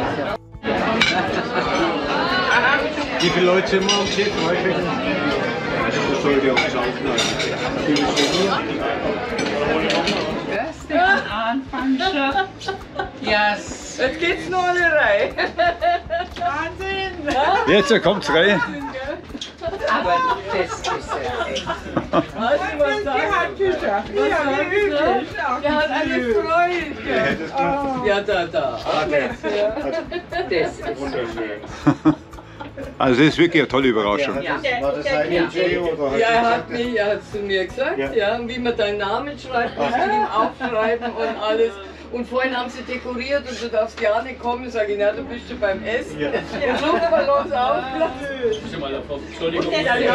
Wie viele Leute sind wir am Schiff? Das sollte auch saufen. Anfang schon. Yes. Jetzt geht's noch eine Reihe. Wahnsinn. Jetzt kommt's rein. Aber das ist ja echt. Was sagt der hat eine Freude. Ja, da. Das ist wunderschön. Also das ist wirklich eine tolle Überraschung. War das ein Idee oder? Ja, er hat zu mir gesagt, ja, wie man deinen Namen schreibt, musst du ihn aufschreiben und alles. Und vorhin haben sie dekoriert und du darfst ja nicht kommen. Sag ich, na, du bist schon beim Essen. Ja. Und Luftballons auf. Entschuldigung.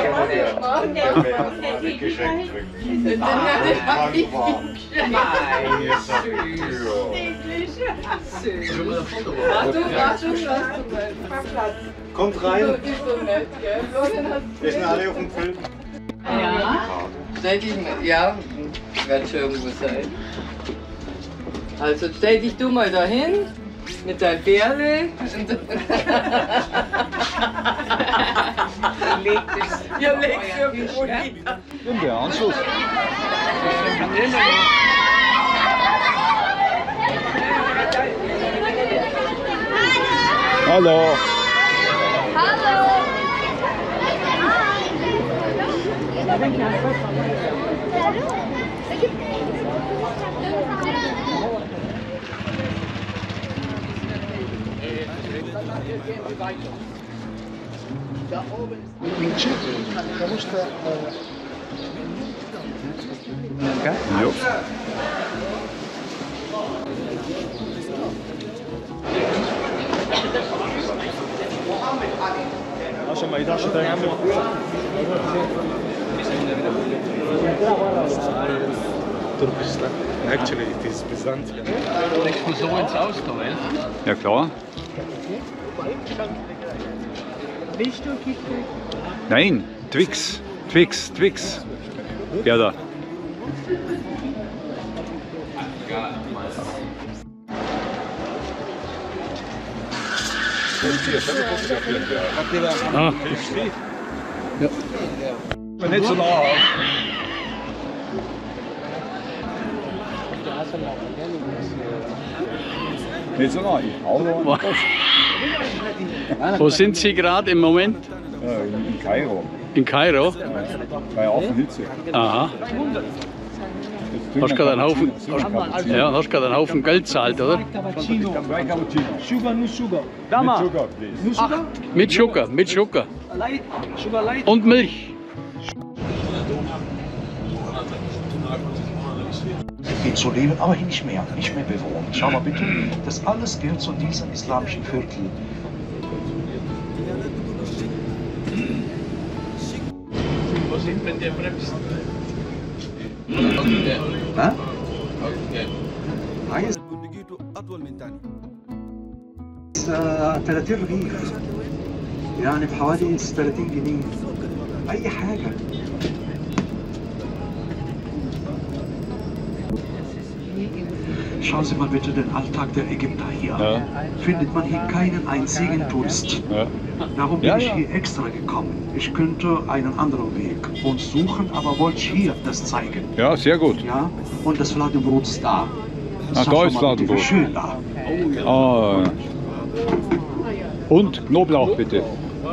Kommt rein. So, ist so nett, gell? Wir sind alle auf dem Film. Ja. Seit ich, ja, wird schon irgendwo sein. Also stell dich du mal dahin mit deinem Bärle. Ja, leg's irgendwo nieder. Und der Anschluss. Hallo. Jo. عشان ما يضيعش تاني. Turkistan. Actually, it is Byzantium. Legst du so ins Aus, da, weil? Ja klar. Willst du Kipfel? Nein, Twix. Twix, Twix. Gerda. Ah. Ja. Nicht so nah. Nicht so nah. Wo sind Sie gerade im Moment? In Kairo. In Kairo? Bei Affenhitze. Aha. Hast gerade einen Haufen, hast gerade einen Haufen Geld gezahlt, oder? Sugar, no sugar. Mit Sugar, please. Ach, mit Zucker, mit Zucker. Light, sugar light. Und Milch. Geht zu leben, aber hier nicht mehr bewohnt. Schau mal bitte, das alles gehört zu diesem islamischen Viertel. Wo sind denn die Bremsen? ها؟ عايز 30 رغيف يعني بحوالي 30 جنيه اي حاجه. Schauen Sie mal bitte den Alltag der Ägypter hier. Ja. Findet man hier keinen einzigen Tourist. Ja. Darum bin ich hier extra gekommen. Ich könnte einen anderen Weg uns suchen, aber wollte hier das zeigen. Ja, sehr gut. Ja, und das Fladenbrot ist da. Ah, da ist Fladenbrot. Schön da. Ah. Und Knoblauch bitte.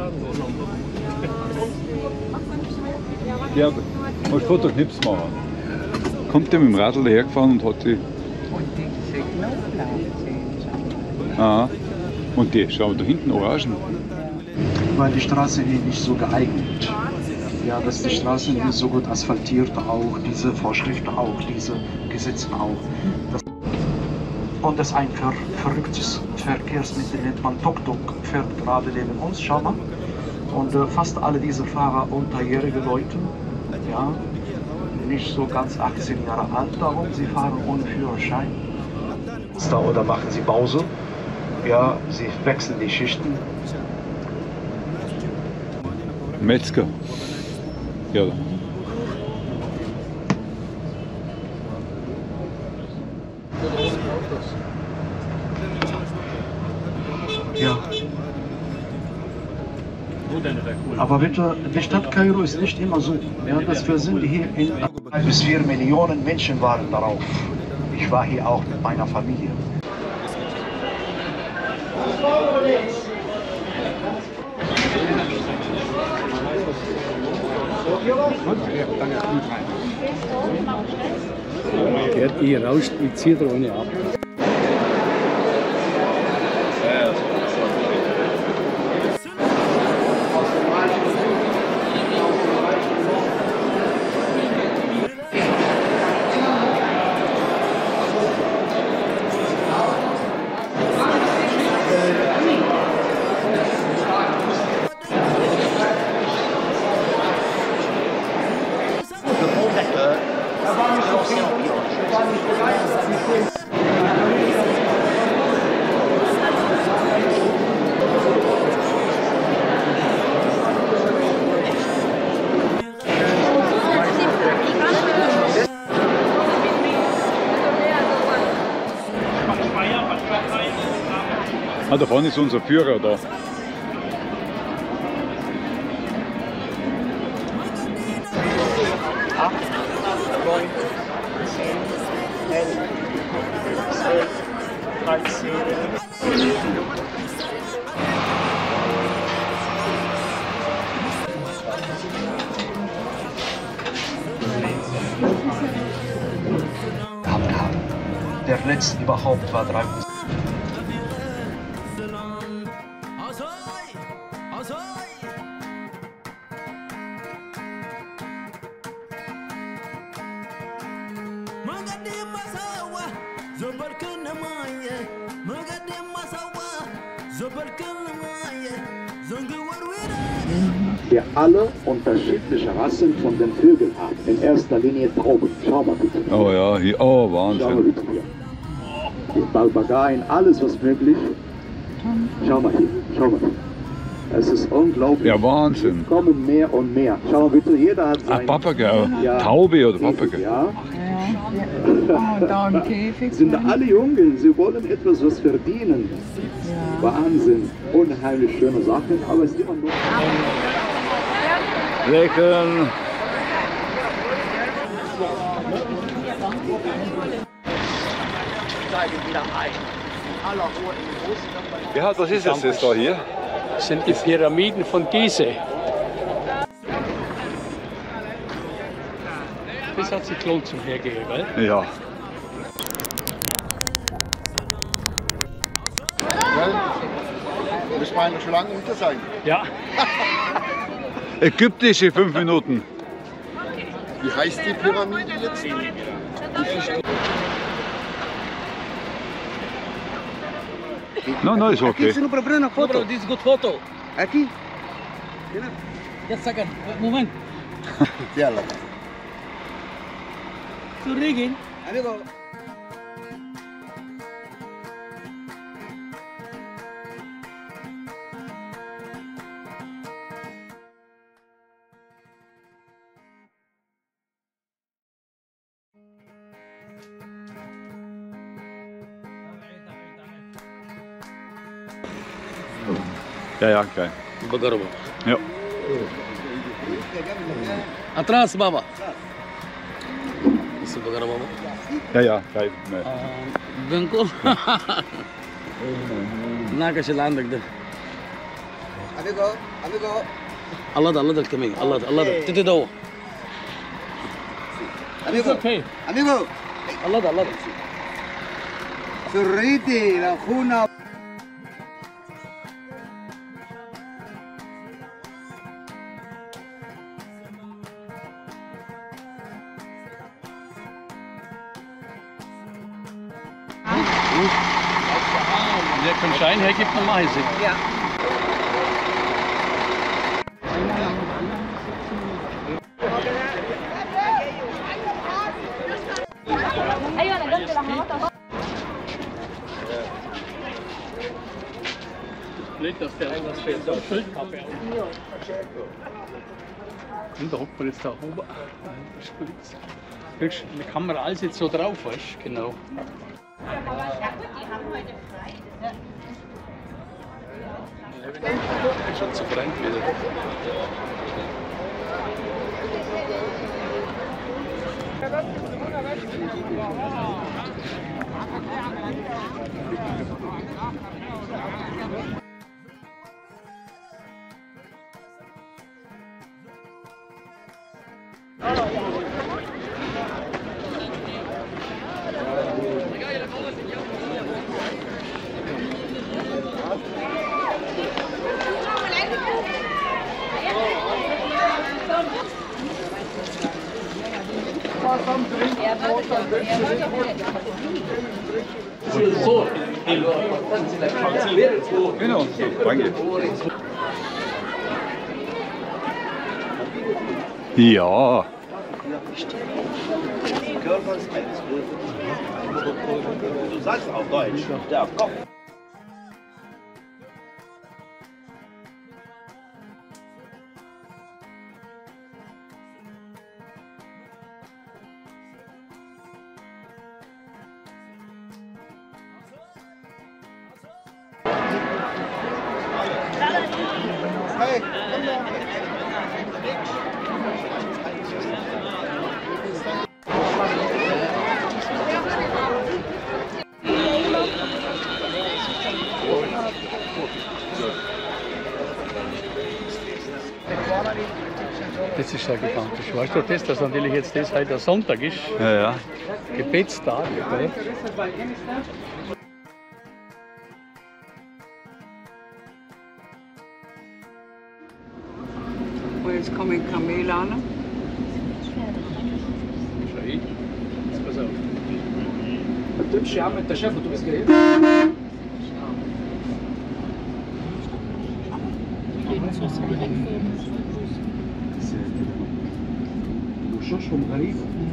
Ja, mal Fotoknips machen. Kommt der mit dem Radl dahergefahren und hat die. Ah, und die, schau da hinten Orangen. Weil die Straße hier nicht so geeignet. Ja, dass die Straße nicht so gut asphaltiert auch, diese Vorschriften auch, diese Gesetze auch. Und das ein verrücktes Verkehrsmittel nennt man Tuk-Tuk, fährt gerade neben uns, schau mal. Und fast alle diese Fahrer unterjährige Leute, ja, nicht so ganz 18 Jahre alt, darum sie fahren ohne Führerschein. Oder machen sie Pause, ja, sie wechseln die Schichten. Metzger. Ja. Ja. Aber bitte, die Stadt Kairo ist nicht immer so. Ja, dass wir sind hier in 3 bis 4 Millionen Menschen waren darauf. Ich war hier auch mit meiner Familie. Ihr rauscht, ich ziehe da ohne ab. Ah, da vorne ist unser Führer da. Der letzte überhaupt war 3 bis. Wir alle unterschiedliche Rassen von den Vögeln haben. In erster Linie Tauben. Schau mal bitte. Oh ja, hier, oh Schau mal Wahnsinn. bitte hier. Die Papageien, alles was möglich. Schau mal hier, schau mal. Es ist unglaublich. Ja, Wahnsinn. Es kommen mehr und mehr. Schau mal bitte, jeder hat Ah, sein... Papagei, Ja, Taube oder Papagei. Ja. Oh, da im Käfig. Sind alle Jungen, sie wollen etwas was verdienen. Wahnsinn. Unheimlich schöne Sachen, aber es ist immer nur... Lächeln. Ja, was ist das jetzt da hier? Das sind die Pyramiden von Gizeh. Das hat sich gelohnt zum Hergehen, gell? Ja. Müssen wir eigentlich schon lange unter sein? Ja. Ägyptische 5 Minuten. Wie heißt die Pyramide jetzt? No, ist okay. Aqui, para Bruno, foto. This is good photo. Aqui. Just a second. Moment. Yalla. So rigging. Amigo. Ja, geil. Bagarba. Ja. Atrás, Baba. Isso, Bagarba. Ja, geil. Nee. Winkel. هناك ايش اللي عندك ده؟ Amigo. الله ده الكمين الله ده تدور. Amigo. Amigo. الله ده Sorriti, la juna. Der keinen Schein hergibt, dann mache ich sie. Ja. ايوه انا جنب الاهرامات اهو. Nicht, dass der so eine Schildkappe hat. Und da hockt man jetzt da oben. Wirklich, eine Kamera alles jetzt so drauf, weißt du? Genau. Schon zu brennt wieder. Genau, so, danke. Ja. Du sagst auf Deutsch, der Kopf. Hey, komm doch. Das ist ja gigantisch. Weißt du, dass natürlich jetzt das heute der Sonntag ist? Ja, ja. Gebetstag. Gell? Und jetzt kommen Kamele an. Schau hin. Jetzt pass auf. Du bist ja mit der Chef, du bist geredet. وشوشهم غريب.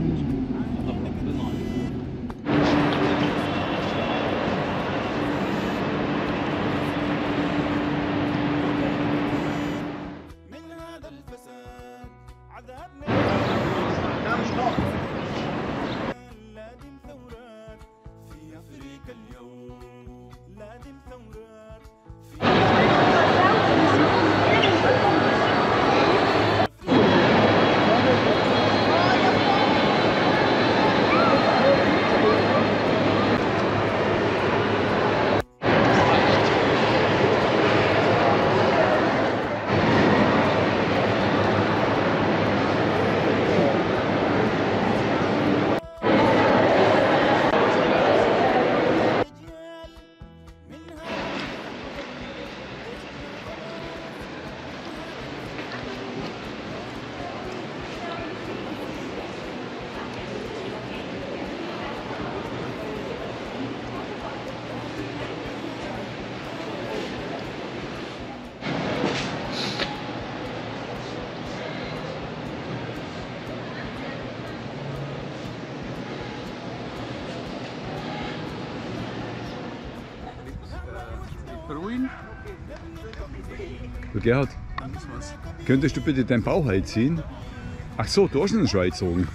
Ruin. Gerhard, könntest du bitte deinen Bauch einziehen? Ach so, du hast ihn schon eingezogen.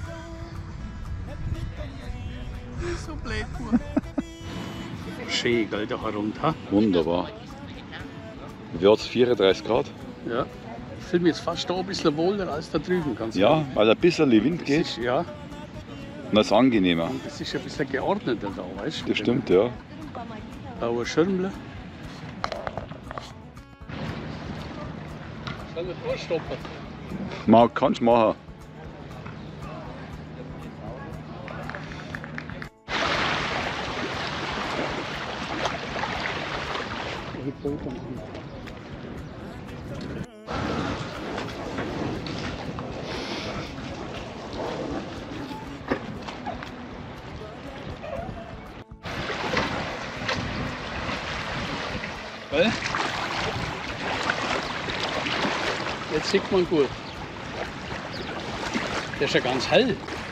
So blöd. Schön, gell, da runter. Wunderbar. Wie wird es? 34 Grad? Ja. Ich fühle mich jetzt fast da ein bisschen wohler als da drüben. Ganz Ja, ehrlich. weil ein bisschen Wind geht. Ist, ja. Und das ist angenehmer. Und das ist ein bisschen geordneter da, weißt du? Das stimmt, ja. Blauer Schirmle. Soll ich vorstoppen? Kannst du machen. Jetzt sieht man gut. Der ist ja ganz hell.